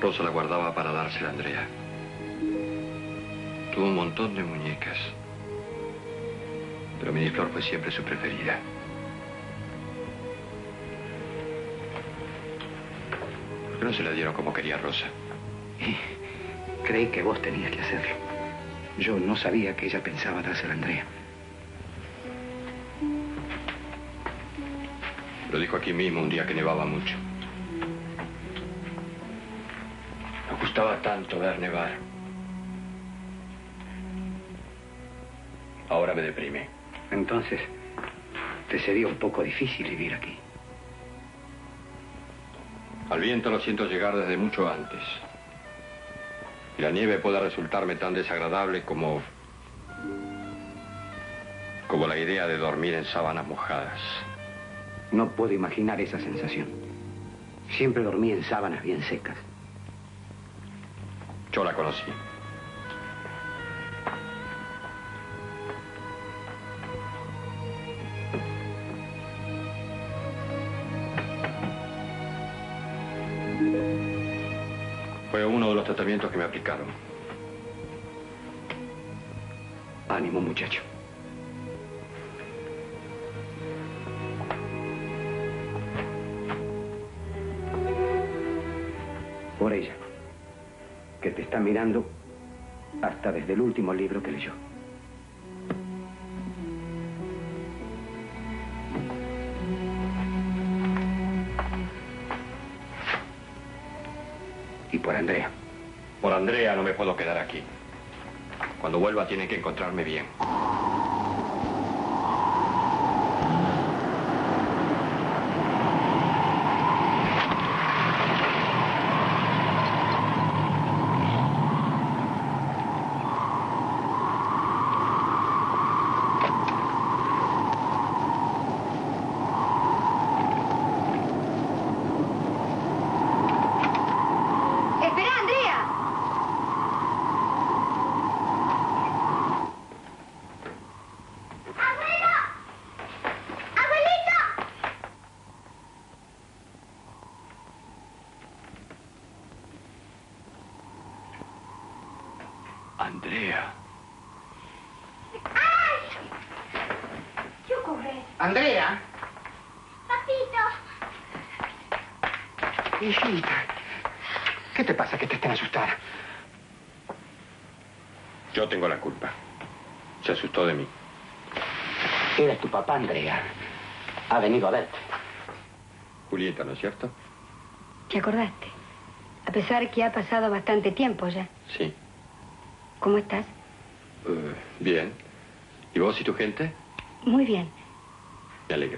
Rosa la guardaba para dársela a Andrea. Tuvo un montón de muñecas, pero Miniflor fue siempre su preferida. ¿Por qué no se la dieron como quería Rosa? Creí que vos tenías que hacerlo. Yo no sabía que ella pensaba dársela a Andrea. Lo dijo aquí mismo un día que nevaba mucho. Nos gustaba tanto ver nevar. Ahora me deprime. Entonces, te sería un poco difícil vivir aquí. Al viento lo siento llegar desde mucho antes. Y la nieve puede resultarme tan desagradable como la idea de dormir en sábanas mojadas. No puedo imaginar esa sensación. Siempre dormí en sábanas bien secas. Yo la conocí. Fue uno de los tratamientos que me aplicaron. Ánimo, muchacho. Por ella, que te está mirando hasta desde el último libro que leyó. Y por Andrea. Por Andrea no me puedo quedar aquí. Cuando vuelva tiene que encontrarme bien. Andrea. ¡Ay! ¿Qué ocurre? Andrea. Papito. Hijita, ¿qué te pasa que te estén asustada? Yo tengo la culpa. Se asustó de mí. Era tu papá, Andrea. Ha venido a verte. Julieta, ¿no es cierto? ¿Te acordaste? A pesar que ha pasado bastante tiempo ya. Sí. ¿Cómo estás? Bien. ¿Y vos y tu gente? Muy bien. Me alegro.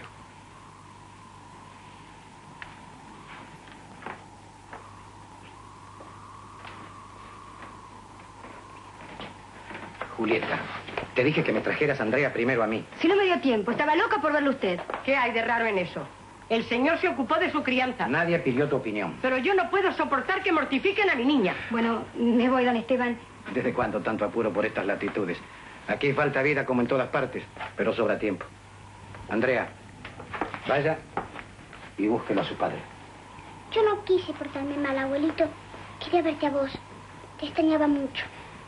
Julieta, te dije que me trajeras a Andrea primero a mí. Si no me dio tiempo, estaba loca por verlo usted. ¿Qué hay de raro en eso? El señor se ocupó de su crianza. Nadie pidió tu opinión. Pero yo no puedo soportar que mortifiquen a mi niña. Bueno, me voy, don Esteban. ¿Desde cuándo tanto apuro por estas latitudes? Aquí falta vida como en todas partes, pero sobra tiempo. Andrea, vaya y búsquelo a su padre. Yo no quise portarme mal, abuelito. Quería verte a vos. Te extrañaba mucho.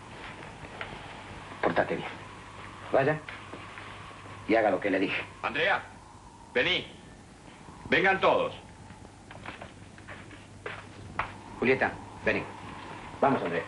Pórtate bien. Vaya y haga lo que le dije. Andrea, vení. Vengan todos. Julieta, vení. Vamos, Andrea.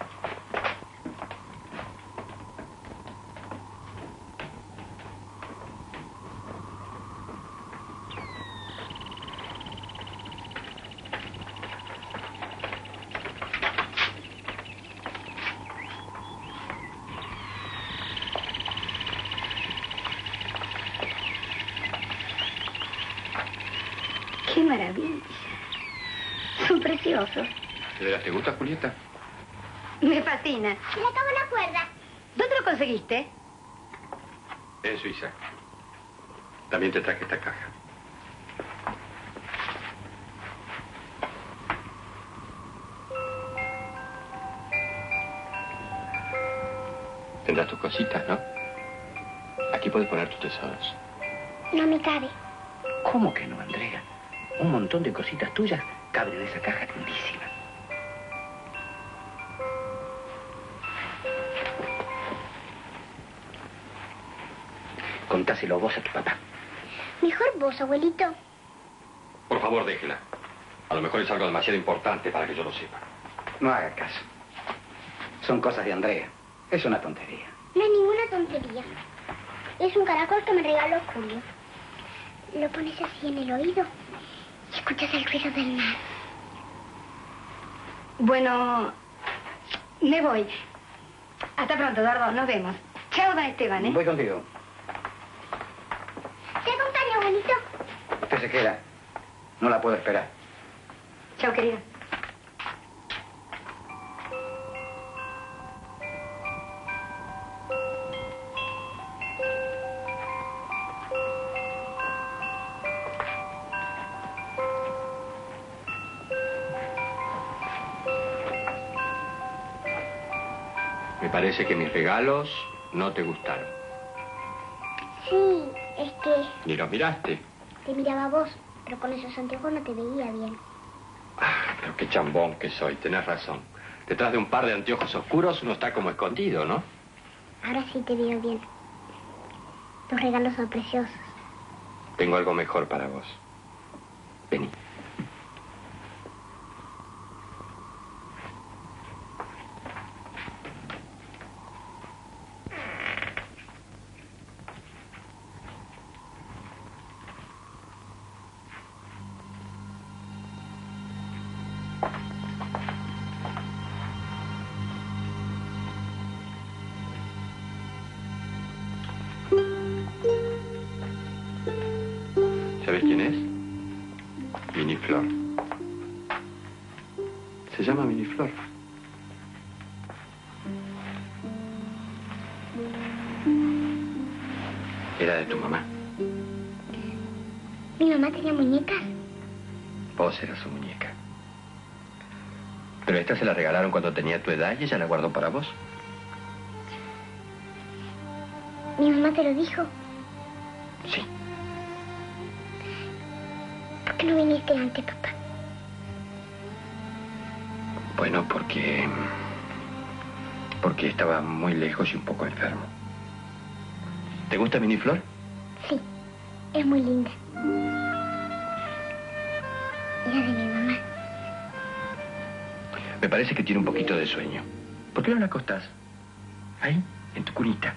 ¡Qué maravilla! Son preciosos. ¿De veras te gusta, Julieta? Me fascina. Se le acabó la cuerda. ¿Dónde lo conseguiste? En Suiza. También te traje esta caja. Tendrás tus cositas, ¿no? Aquí puedes poner tus tesoros. No me cabe. ¿Cómo que no, Andrea? Un montón de cositas tuyas caben en esa caja lindísima. Contáselo vos a tu papá. Mejor vos, abuelito. Por favor, déjela. A lo mejor es algo demasiado importante para que yo lo sepa. No haga caso. Son cosas de Andrea. Es una tontería. No es ninguna tontería. Es un caracol que me regaló Julio. Lo pones así en el oído y escuchas el ruido del mar. Bueno, me voy. Hasta pronto, Eduardo. Nos vemos. Chao, don Esteban, ¿eh? Voy contigo. ¿Te acompaña, abuelito? Usted se queda. No la puedo esperar. Chao, querido. Me parece que mis regalos no te gustaron. Sí, es que Ni los miraste. te miraba a vos, pero con esos anteojos no te veía bien. Pero qué chambón que soy, tenés razón. Detrás de un par de anteojos oscuros uno está como escondido, ¿no? Ahora sí te veo bien. Tus regalos son preciosos. Tengo algo mejor para vos. Vení. ¿Sabes quién es? Miniflor. Se llama Miniflor. Era de tu mamá. ¿Mi mamá tenía muñecas? Vos eras su muñeca. Pero esta se la regalaron cuando tenía tu edad y ella la guardó para vos. ¿Mi mamá te lo dijo? Sí. ¿Por qué no viniste antes, papá? Bueno, porque estaba muy lejos y un poco enfermo. ¿Te gusta Miniflor? Sí, es muy linda. Era de mi mamá. Me parece que tiene un poquito de sueño. ¿Por qué no la acostás? Ahí, en tu cunita.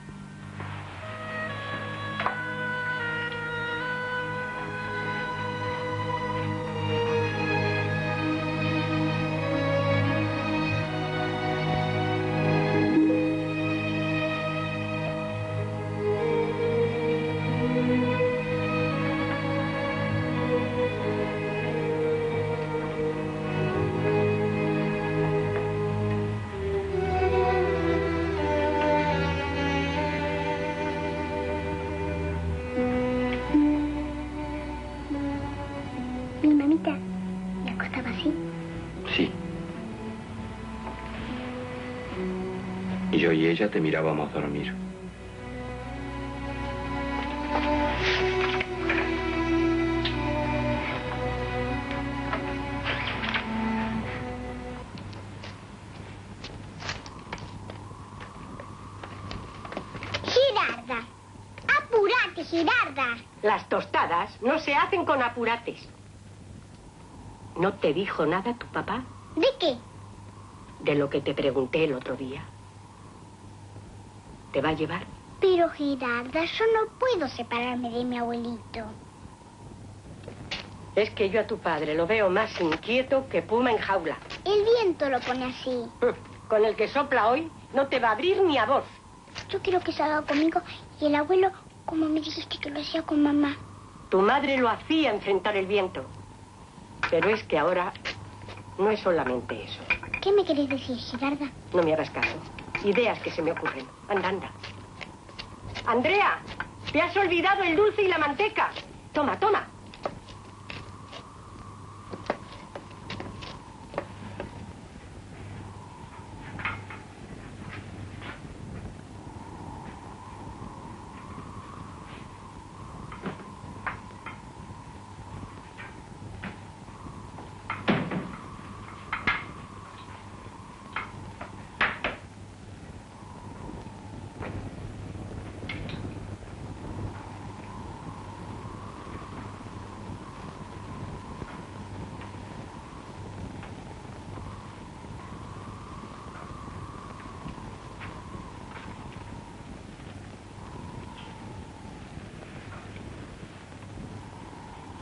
Mi mamita me acostaba así. Sí. Y yo y ella te mirábamos dormir. Girarda, apúrate, Girarda. Las tostadas no se hacen con apurates. ¿No te dijo nada tu papá? ¿De qué? De lo que te pregunté el otro día. ¿Te va a llevar? Pero, Girarda, yo no puedo separarme de mi abuelito. Es que yo a tu padre lo veo más inquieto que puma en jaula. El viento lo pone así. Con el que sopla hoy no te va a abrir ni a voz. Yo quiero que salga conmigo y el abuelo, como me dijiste que lo hacía con mamá. Tu madre lo hacía enfrentar el viento. Pero es que ahora no es solamente eso. ¿Qué me querés decir, Girarda? No me hagas caso. Ideas que se me ocurren. Anda, anda. Andrea, te has olvidado el dulce y la manteca. Toma, toma.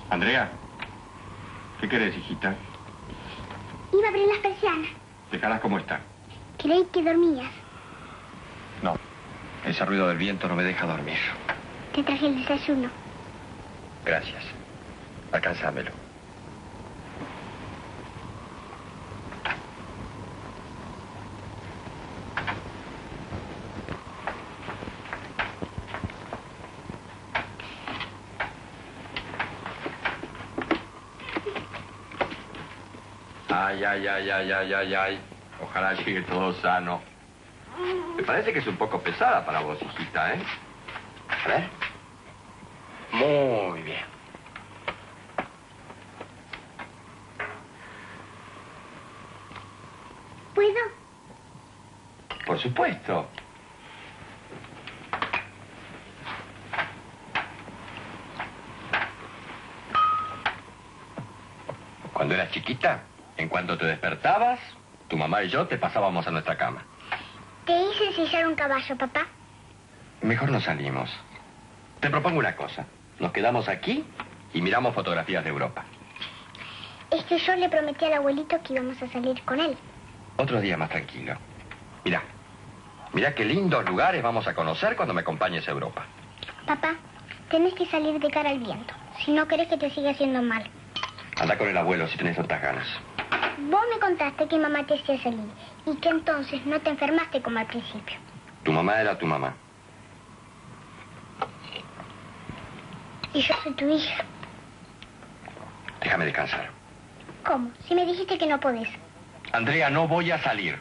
Andrea, ¿qué querés, hijita? Iba a abrir las persianas. Déjalas como están. Creí que dormías. No, ese ruido del viento no me deja dormir. Te traje el desayuno. Gracias. Alcánzamelo. Ay. Ojalá llegue todo sano. Me parece que es un poco pesada para vos, hijita, ¿eh? A ver. Muy bien. ¿Puedo? Por supuesto. Cuando eras chiquita, en cuanto te despertabas, tu mamá y yo te pasábamos a nuestra cama. Te hice sillar un caballo, papá. Mejor no salimos. Te propongo una cosa. Nos quedamos aquí y miramos fotografías de Europa. Es que yo le prometí al abuelito que íbamos a salir con él. Otro día más tranquilo. Mirá qué lindos lugares vamos a conocer cuando me acompañes a Europa. Papá, tenés que salir de cara al viento. Si no querés que te siga haciendo mal. Anda con el abuelo si tenés otras ganas. Vos me contaste que mamá te hacía salir y que entonces no te enfermaste como al principio. Tu mamá era tu mamá. Y yo soy tu hija. Déjame descansar. ¿Cómo? Si me dijiste que no podés. Andrea, no voy a salir.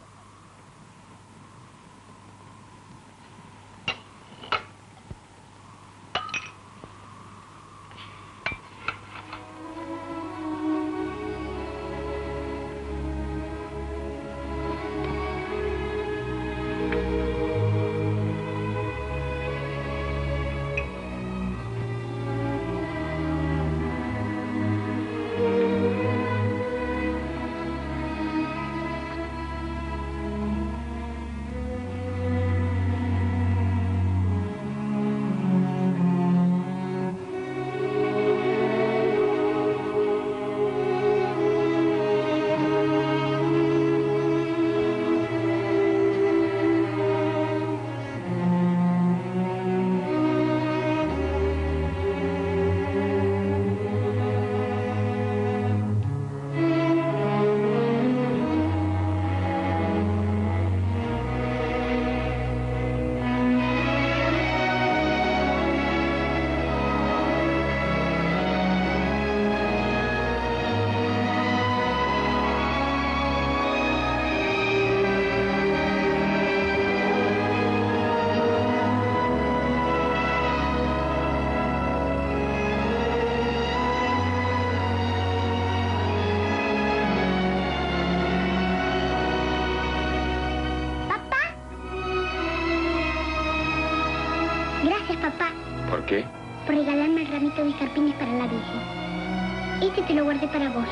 ¿Por qué? Por regalarme el ramito de carpines para la Virgen. Este te lo guardé para vos.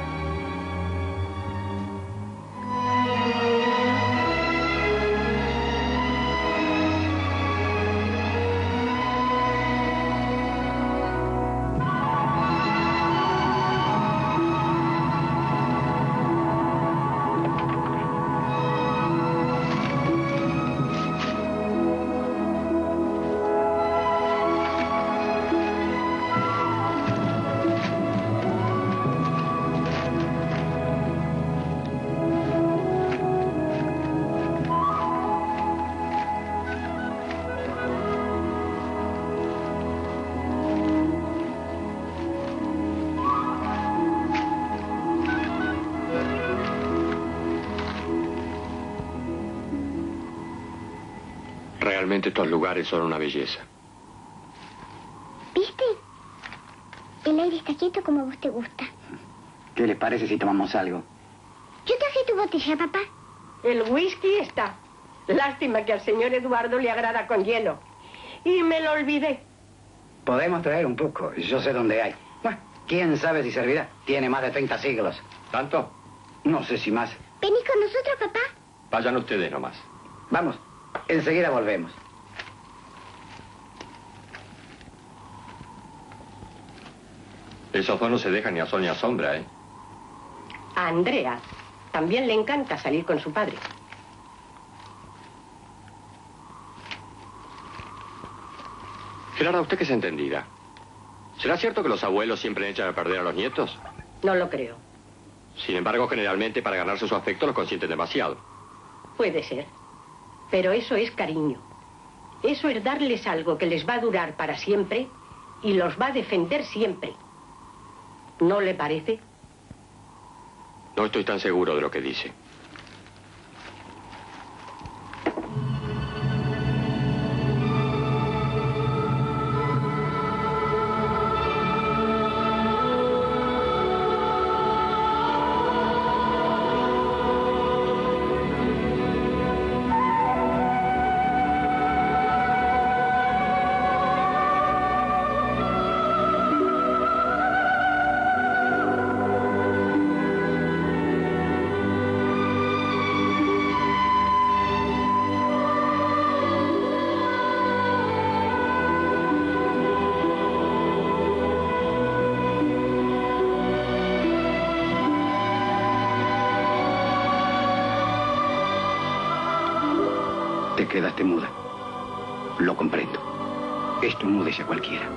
Realmente estos lugares son una belleza. ¿Viste? El aire está quieto como a vos te gusta. ¿Qué les parece si tomamos algo? Yo traje tu botella, papá. El whisky está. Lástima que al señor Eduardo le agrada con hielo. Y me lo olvidé. Podemos traer un poco. Yo sé dónde hay. Bueno, ¿quién sabe si servirá? Tiene más de 30 siglos. ¿Tanto? No sé si más. ¿Venís con nosotros, papá? Vayan ustedes nomás. Vamos, enseguida volvemos. Esos dos no se dejan ni a sol ni a sombra, ¿eh? A Andrea también le encanta salir con su padre. Gerarda, usted que es entendida. ¿Será cierto que los abuelos siempre echan a perder a los nietos? No lo creo. Sin embargo, generalmente para ganarse su afecto los consienten demasiado. Puede ser. Pero eso es cariño. Eso es darles algo que les va a durar para siempre y los va a defender siempre. ¿No le parece? No estoy tan seguro de lo que dice. Te quedaste muda. Lo comprendo. Esto enmudece a cualquiera.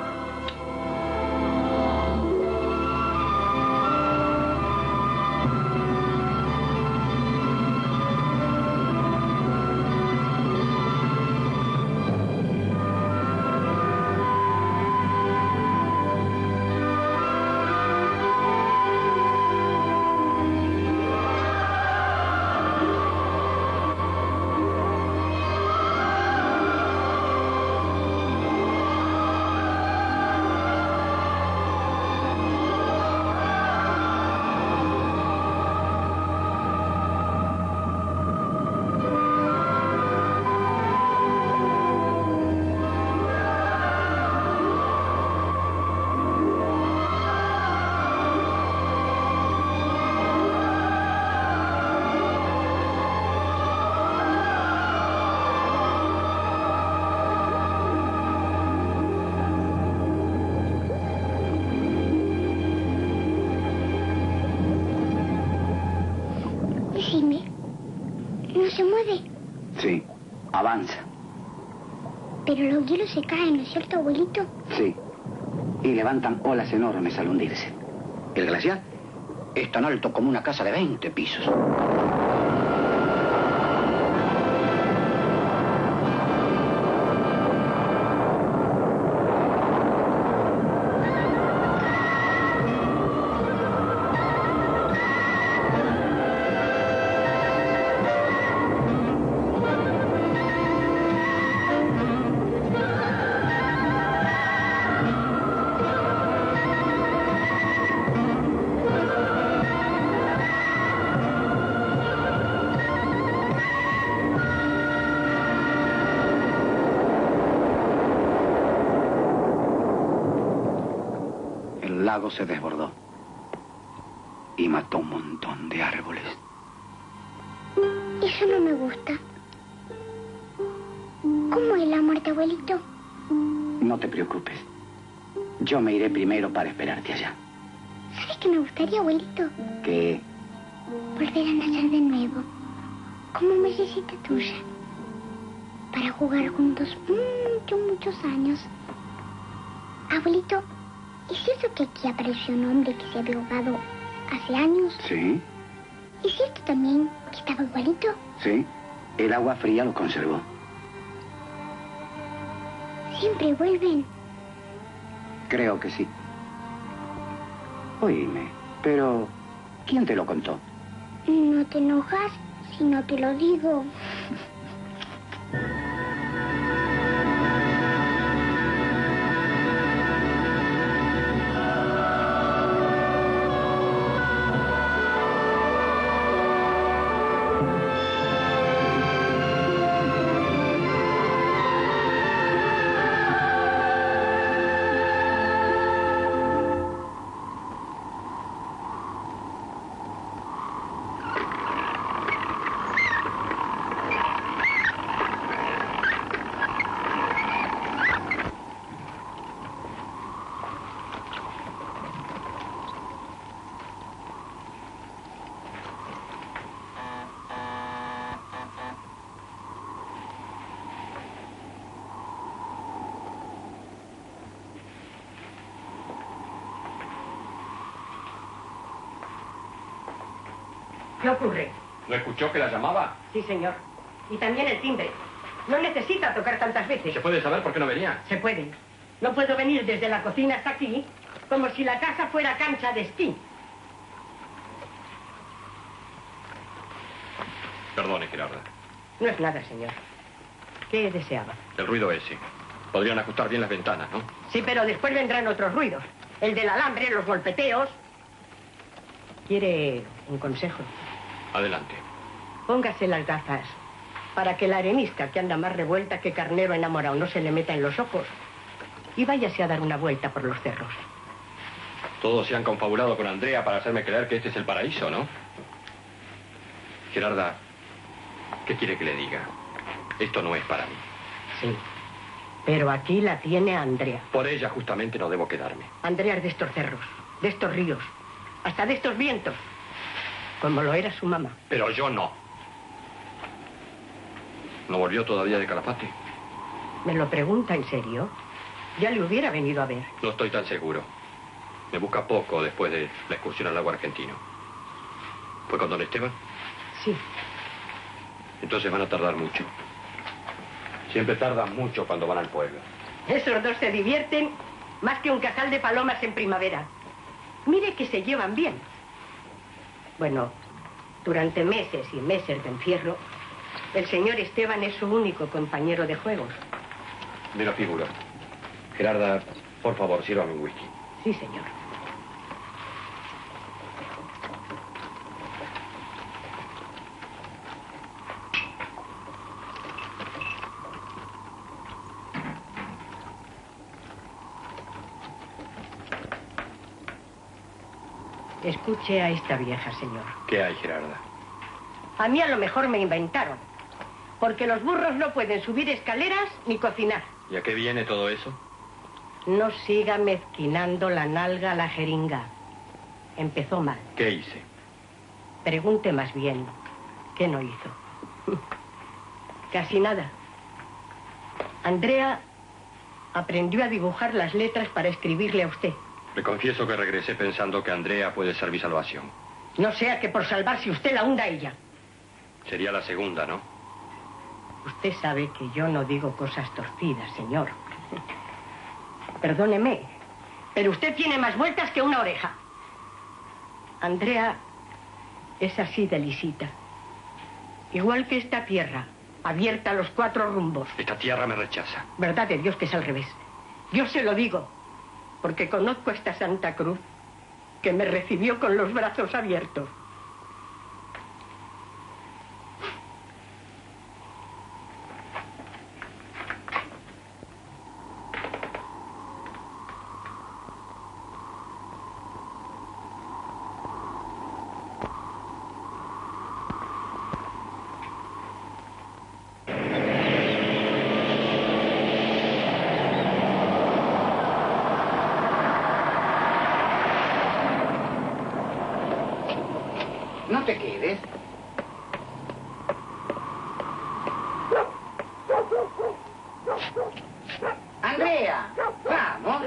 Decime, ¿no se mueve? Sí, avanza. Pero los hielos se caen, ¿no es cierto, abuelito? Sí. Y levantan olas enormes al hundirse. El glaciar es tan alto como una casa de 20 pisos. El lago se desbordó y mató un montón de árboles. Eso no me gusta. ¿Cómo es la muerte, abuelito? No te preocupes. Yo me iré primero para esperarte allá. ¿Sabes qué me gustaría, abuelito? ¿Qué? Volver a nacer de nuevo. Como mesecita tuya. Para jugar juntos muchos años. Abuelito, ¿es cierto que aquí apareció un hombre que se había ahogado hace años? Sí, ¿Es cierto también que estaba igualito? sí. El agua fría lo conservó. Siempre vuelven. Creo que sí. Oíme, pero ¿quién te lo contó? No te enojas si no te lo digo. ¿Qué ocurre? ¿No escuchó que la llamaba? Sí, señor. Y también el timbre. No necesita tocar tantas veces. ¿Se puede saber por qué no venía? Se puede. No puedo venir desde la cocina hasta aquí como si la casa fuera cancha de esquí. Perdone, Gerarda. No es nada, señor. ¿Qué deseaba? El ruido ese. Podrían ajustar bien las ventanas, ¿no? Sí, pero después vendrán otros ruidos. El del alambre, los golpeteos. ¿Quiere un consejo? Adelante. Póngase las gafas para que la arenisca, que anda más revuelta que carnero enamorado, no se le meta en los ojos. Y váyase a dar una vuelta por los cerros. Todos se han confabulado con Andrea para hacerme creer que este es el paraíso, ¿no? Gerarda, ¿qué quiere que le diga? Esto no es para mí. Sí, pero aquí la tiene Andrea. Por ella justamente no debo quedarme. Andrea es de estos cerros, de estos ríos, hasta de estos vientos, como lo era su mamá. Pero yo no. ¿No volvió todavía de Calafate? ¿Me lo pregunta en serio? Ya le hubiera venido a ver. No estoy tan seguro. Me busca poco después de la excursión al lago argentino. ¿Fue con don Esteban? Sí. Entonces van a tardar mucho. Siempre tardan mucho cuando van al pueblo. Esos dos se divierten más que un casal de palomas en primavera. Mire que se llevan bien. Bueno, durante meses y meses de encierro, el señor Esteban es su único compañero de juegos. Me lo figuro. Gerarda, por favor, sírvame un whisky. Sí, señor. Escuche a esta vieja, señor. ¿Qué hay, Gerarda? A mí a lo mejor me inventaron, porque los burros no pueden subir escaleras ni cocinar. ¿Y a qué viene todo eso? No siga mezquinando la nalga a la jeringa. Empezó mal. ¿Qué hice? Pregunte más bien, ¿qué no hizo? Casi nada. Andrea aprendió a dibujar las letras para escribirle a usted. Le confieso que regresé pensando que Andrea puede ser mi salvación. No sea que por salvarse usted la hunda a ella. Sería la segunda, ¿no? Usted sabe que yo no digo cosas torcidas, señor. Perdóneme, pero usted tiene más vueltas que una oreja. Andrea es así de lisita. Igual que esta tierra, abierta a los cuatro rumbos. Esta tierra me rechaza. Verdad de Dios que es al revés. Yo se lo digo, porque conozco a esta Santa Cruz que me recibió con los brazos abiertos. No te quedes. Andrea, vamos.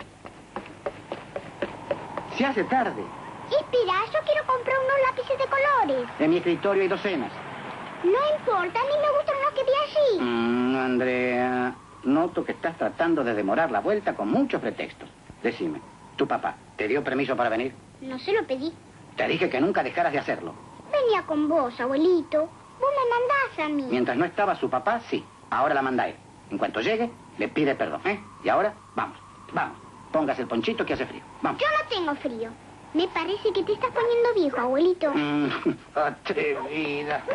Se hace tarde. Espera, yo quiero comprar unos lápices de colores. En mi escritorio hay docenas. No importa, a mí me gustan los que vi allí. Andrea, noto que estás tratando de demorar la vuelta con muchos pretextos. Decime, ¿tu papá te dio permiso para venir? No se lo pedí. Te dije que nunca dejaras de hacerlo. Venía con vos, abuelito. Vos me mandás a mí. Mientras no estaba su papá, sí. Ahora la manda él. En cuanto llegue, le pide perdón, ¿eh? Y ahora, vamos, vamos. Póngase el ponchito que hace frío. Vamos. Yo no tengo frío. Me parece que te estás poniendo viejo, abuelito. Atrevida.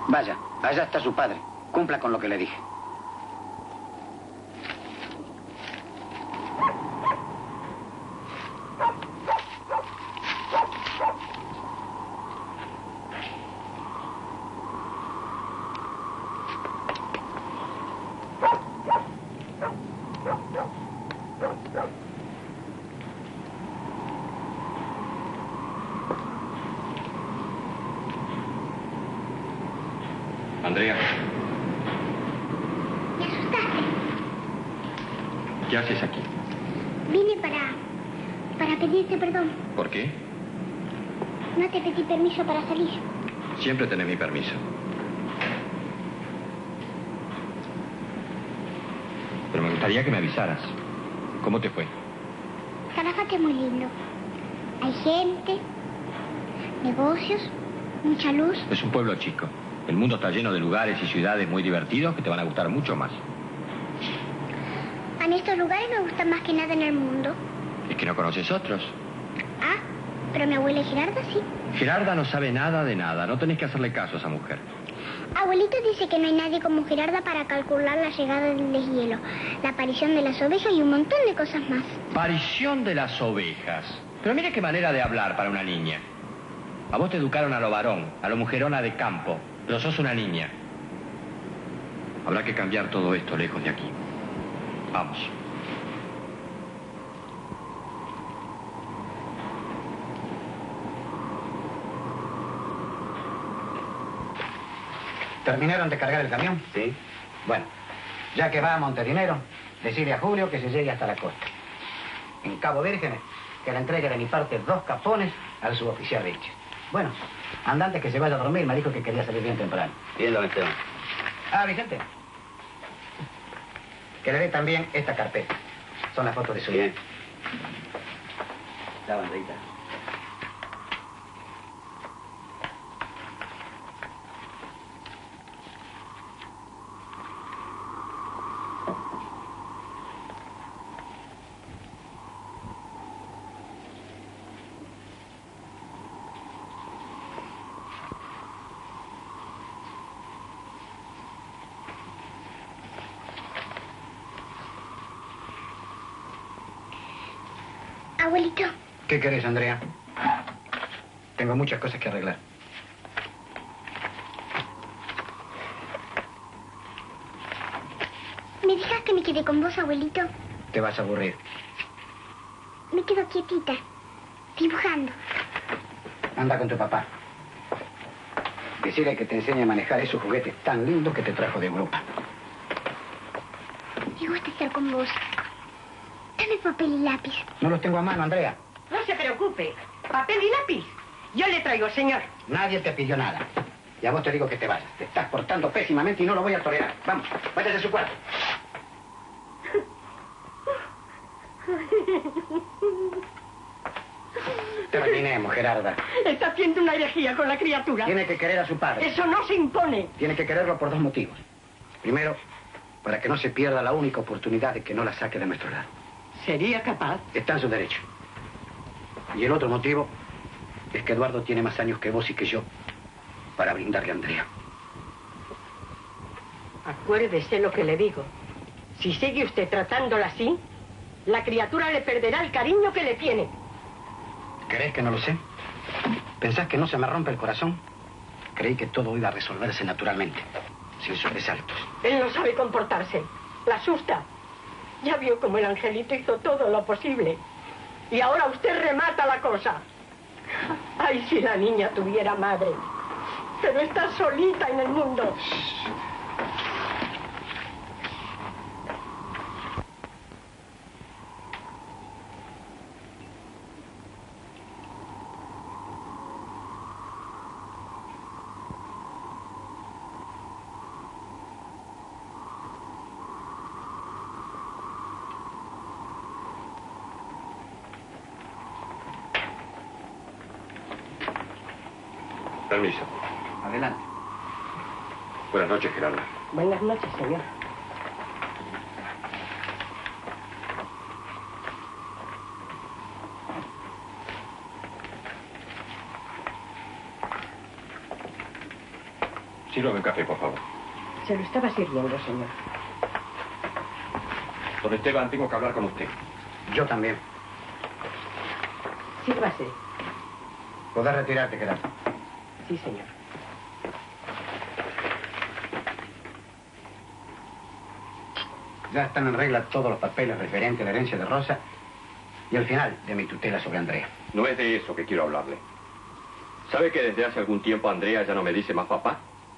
Vaya, allá está su padre. Cumpla con lo que le dije. Andrea, Me asustaste. ¿qué haces aquí? Vine para pedirte perdón. ¿Por qué? No te pedí permiso para salir. Siempre tenés mi permiso. Pero me gustaría que me avisaras. ¿Cómo te fue? Calafate es muy lindo. Hay gente, negocios, mucha luz. Es un pueblo chico. El mundo está lleno de lugares y ciudades muy divertidos que te van a gustar mucho más. A mí estos lugares me gustan más que nada en el mundo. Es que no conoces otros. Ah, pero mi abuela Gerarda sí. Gerarda no sabe nada de nada. No tenés que hacerle caso a esa mujer. Abuelito dice que no hay nadie como Gerarda para calcular la llegada del deshielo, la aparición de las ovejas y un montón de cosas más. Aparición de las ovejas. Pero mire qué manera de hablar para una niña. A vos te educaron a lo varón, a lo mujerona de campo. Pero sos una niña. Habrá que cambiar todo esto lejos de aquí. Vamos. ¿Terminaron de cargar el camión? Sí. Bueno, ya que va a Montedinero, decide a Julio que se llegue hasta la costa. En Cabo Vírgenes, que le entregue de mi parte 2 capones al suboficial Rich. Bueno, anda antes que se vaya a dormir, me dijo que quería salir bien temprano. Bien, don Esteban. Ah, Vicente. Que le dé también esta carpeta. Son las fotos de su hija. Bien. La bandita. Abuelito, ¿Qué querés, Andrea? Tengo muchas cosas que arreglar. ¿me dejas que me quede con vos, abuelito? Te vas a aburrir. Me quedo quietita, dibujando. Anda con tu papá. Decirle que te enseñe a manejar esos juguetes tan lindos que te trajo de Europa. Me gusta estar con vos. Dame papel y lápiz. No los tengo a mano, Andrea. No se preocupe. Papel y lápiz. Yo le traigo, señor. Nadie te pidió nada. Y a vos te digo que te vayas. Te estás portando pésimamente y no lo voy a tolerar. Vamos, váyase a su cuarto. Terminemos, Gerarda. Está haciendo una herejía con la criatura. Tiene que querer a su padre. Eso no se impone. Tiene que quererlo por 2 motivos. Primero, para que no se pierda la única oportunidad de que no la saque de nuestro lado. ¿Sería capaz? Está en su derecho. Y el otro motivo es que Eduardo tiene más años que vos y que yo para brindarle a Andrea. Acuérdese lo que le digo. Si sigue usted tratándola así, la criatura le perderá el cariño que le tiene. ¿Crees que no lo sé? ¿Pensás que no se me rompe el corazón? Creí que todo iba a resolverse naturalmente, sin sobresaltos. Él no sabe comportarse. La asusta. Ya vio cómo el angelito hizo todo lo posible. Y ahora usted remata la cosa. Ay, si la niña tuviera madre. Pero está solita en el mundo. Permiso. Adelante. Buenas noches, Gerardo. Buenas noches, señor. Sírvame un café, por favor. Se lo estaba sirviendo, señor. Don Esteban, tengo que hablar con usted. Yo también. Sírvase. Podés retirarte, quedarte. Sí, señor. Ya están en regla todos los papeles referentes a la herencia de Rosa y al final de mi tutela sobre Andrea. No es de eso que quiero hablarle. ¿Sabe que desde hace algún tiempo Andrea ya no me dice más papá?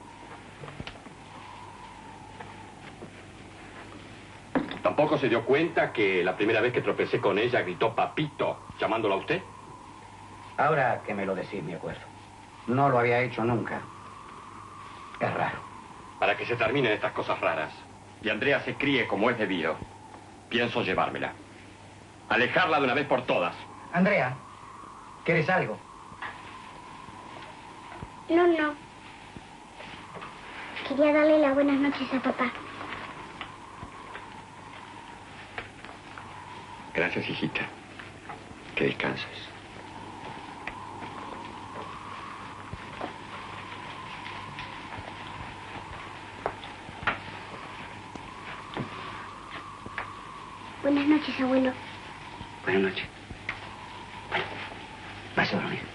¿Tampoco se dio cuenta que la primera vez que tropecé con ella gritó papito, llamándola a usted? Ahora que me lo decís, me acuerdo. No lo había hecho nunca. Es raro. Para que se terminen estas cosas raras y Andrea se críe como es debido, pienso llevármela. Alejarla de una vez por todas. Andrea, ¿quieres algo? No, no. Quería darle las buenas noches a papá. Gracias, hijita. Que descanses. Buenas noches, abuelo. Buenas noches. Bueno, vas a dormir.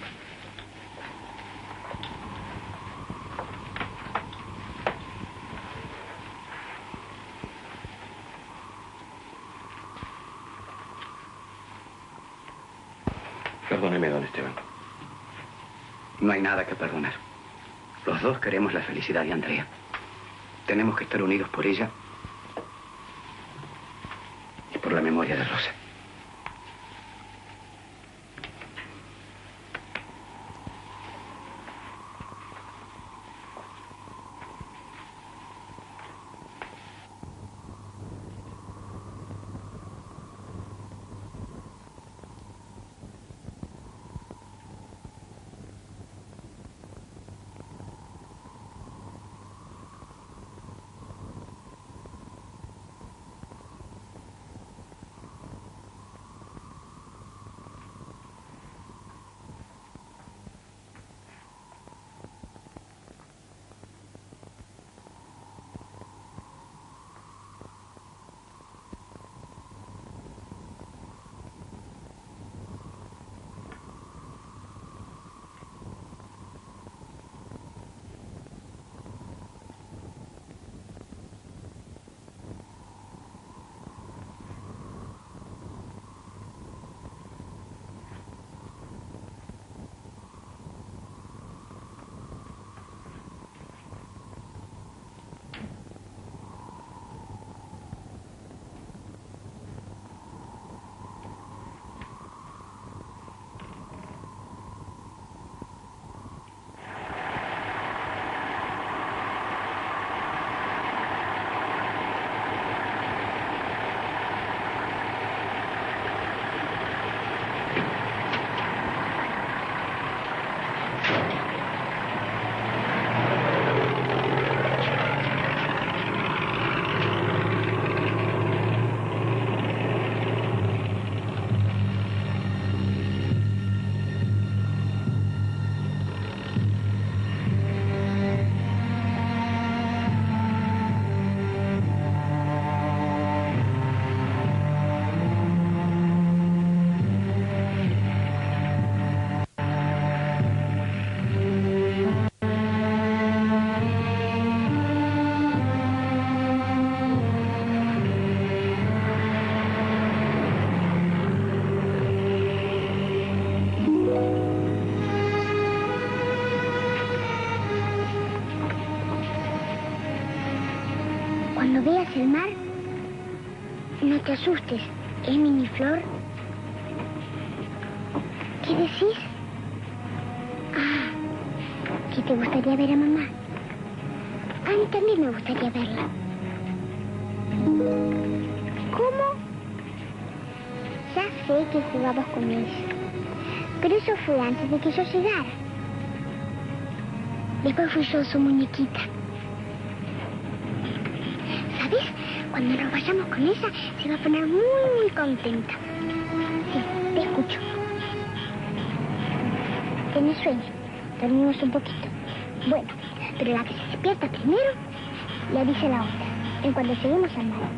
Perdóneme, don Esteban. No hay nada que perdonar. Los dos queremos la felicidad de Andrea. Tenemos que estar unidos por ella y por la memoria de Rosa. Cuando veas el mar, no te asustes, ¿eh, Miniflor? ¿Qué decís? Ah, que te gustaría ver a mamá. A mí también me gustaría verla. ¿Cómo? Ya sé que jugabas con ella, pero eso fue antes de que yo llegara. Después fui yo su muñequita. ¿Sabes? Cuando nos vayamos con ella, se va a poner muy contenta. Sí, te escucho. ¿Tenés sueño? Dormimos un poquito. Bueno, Pero la que se despierta primero le dice a la otra, en cuanto lleguemos al mar.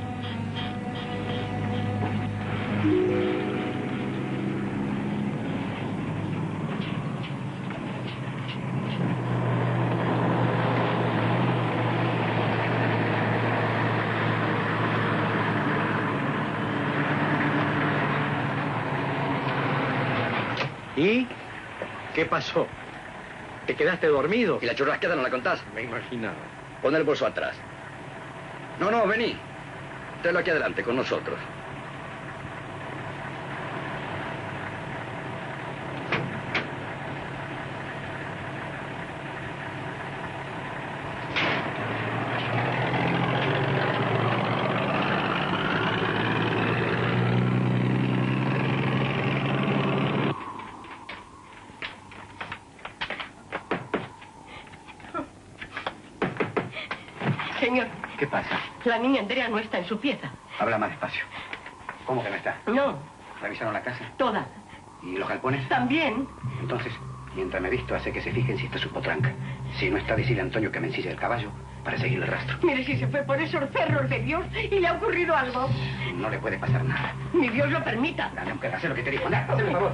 ¿Y qué pasó? ¿Te quedaste dormido? ¿Y la churrasqueada no la contás? Me imaginaba. Pon el bolso atrás. No, vení. Tráelo aquí adelante, con nosotros. Señor. ¿Qué pasa? La niña Andrea no está en su pieza. Habla más despacio. ¿Cómo que no está? No. ¿Revisaron la casa? Toda. ¿Y los galpones? También. Entonces, mientras me visto, hace que se fijen si está su potranca. Si no está, decirle a Antonio que me ensille el caballo para seguir el rastro. Mire, si se fue por esos cerros de Dios y le ha ocurrido algo. No le puede pasar nada. Ni Dios lo permita. Dale, aunque hace lo que te dijo. Anda, hazme un favor.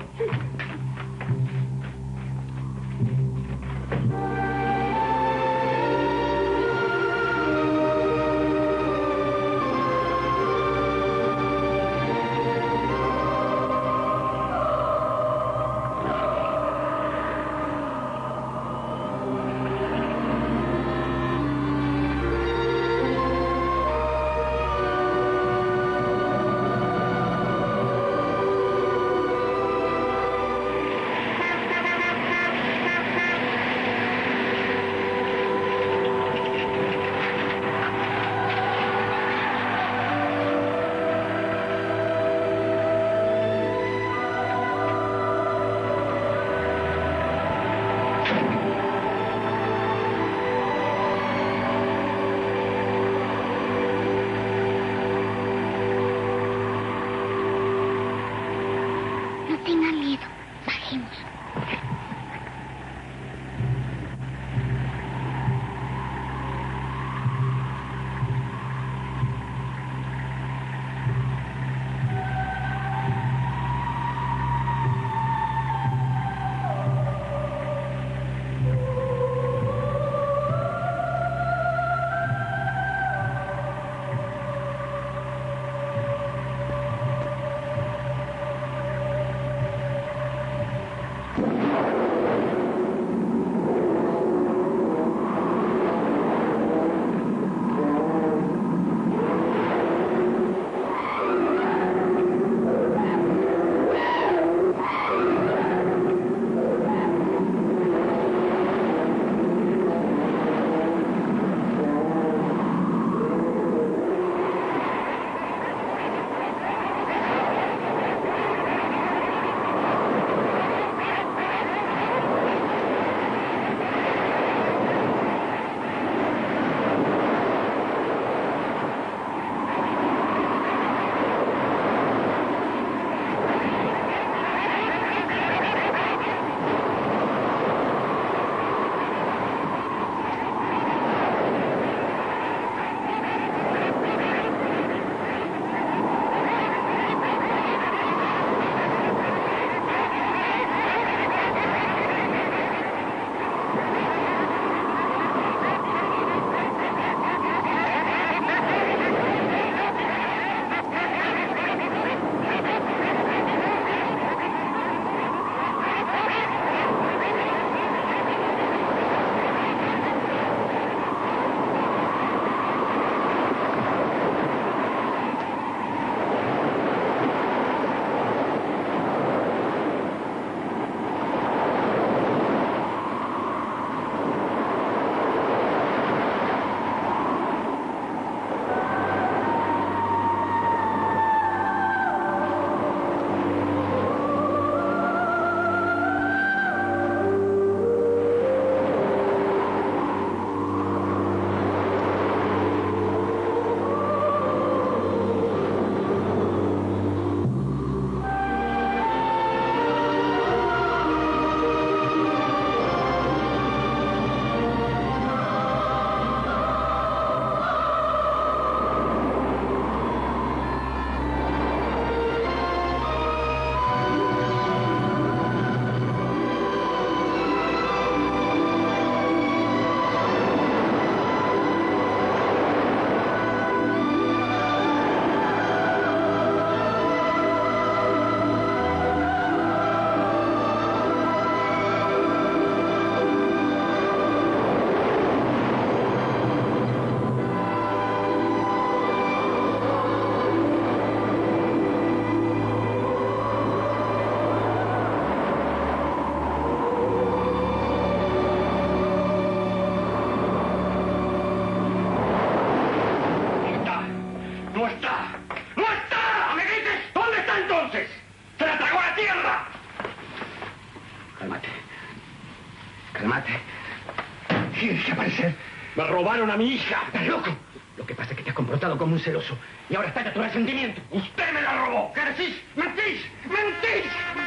Lárgate. Tienes que aparecer. Me robaron a mi hija. ¿Estás loco? Lo que pasa es que te has comportado como un celoso. Y ahora está tu resentimiento. ¡Usted me la robó! ¿Qué decís? ¡Mentís! ¡Mentís!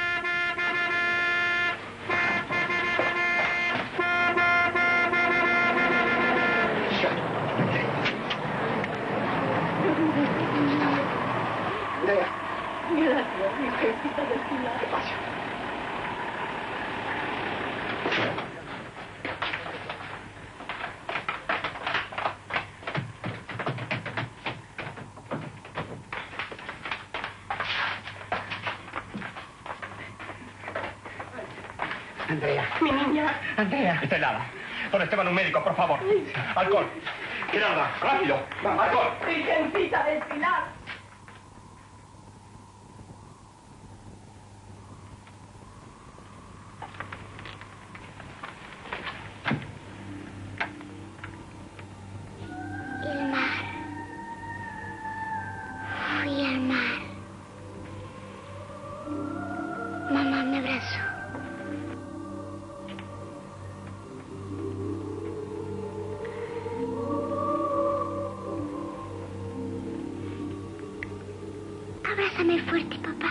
Gracias, Virgencita del Pilar. ¿Qué pasa? Andrea. Mi niña. Andrea. Está helada. Don Esteban, un médico, por favor. Alcohol. Gerarda, rápido. Alcohol. Virgencita del Pilar. El mar. Fui al mar. Mamá me abrazó. Abrázame fuerte, papá.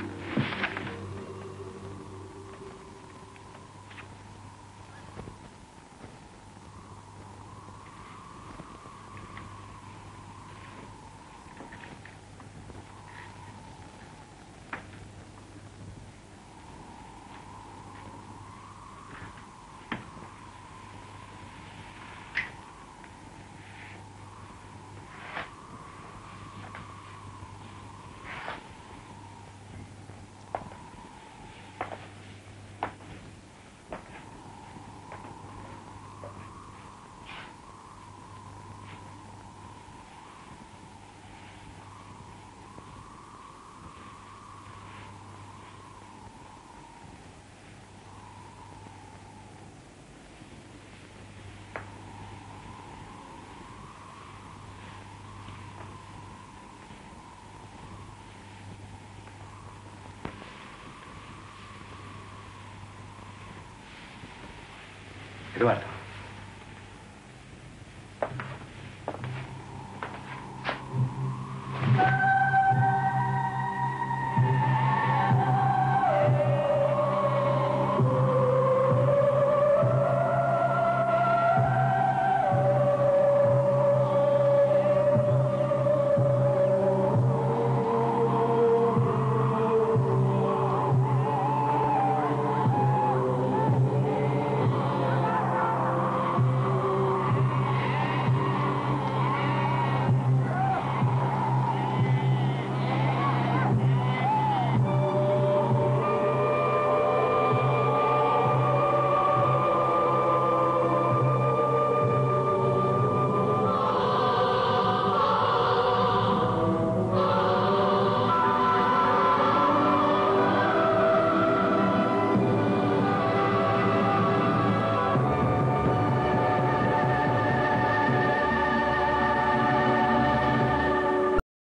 Eduardo.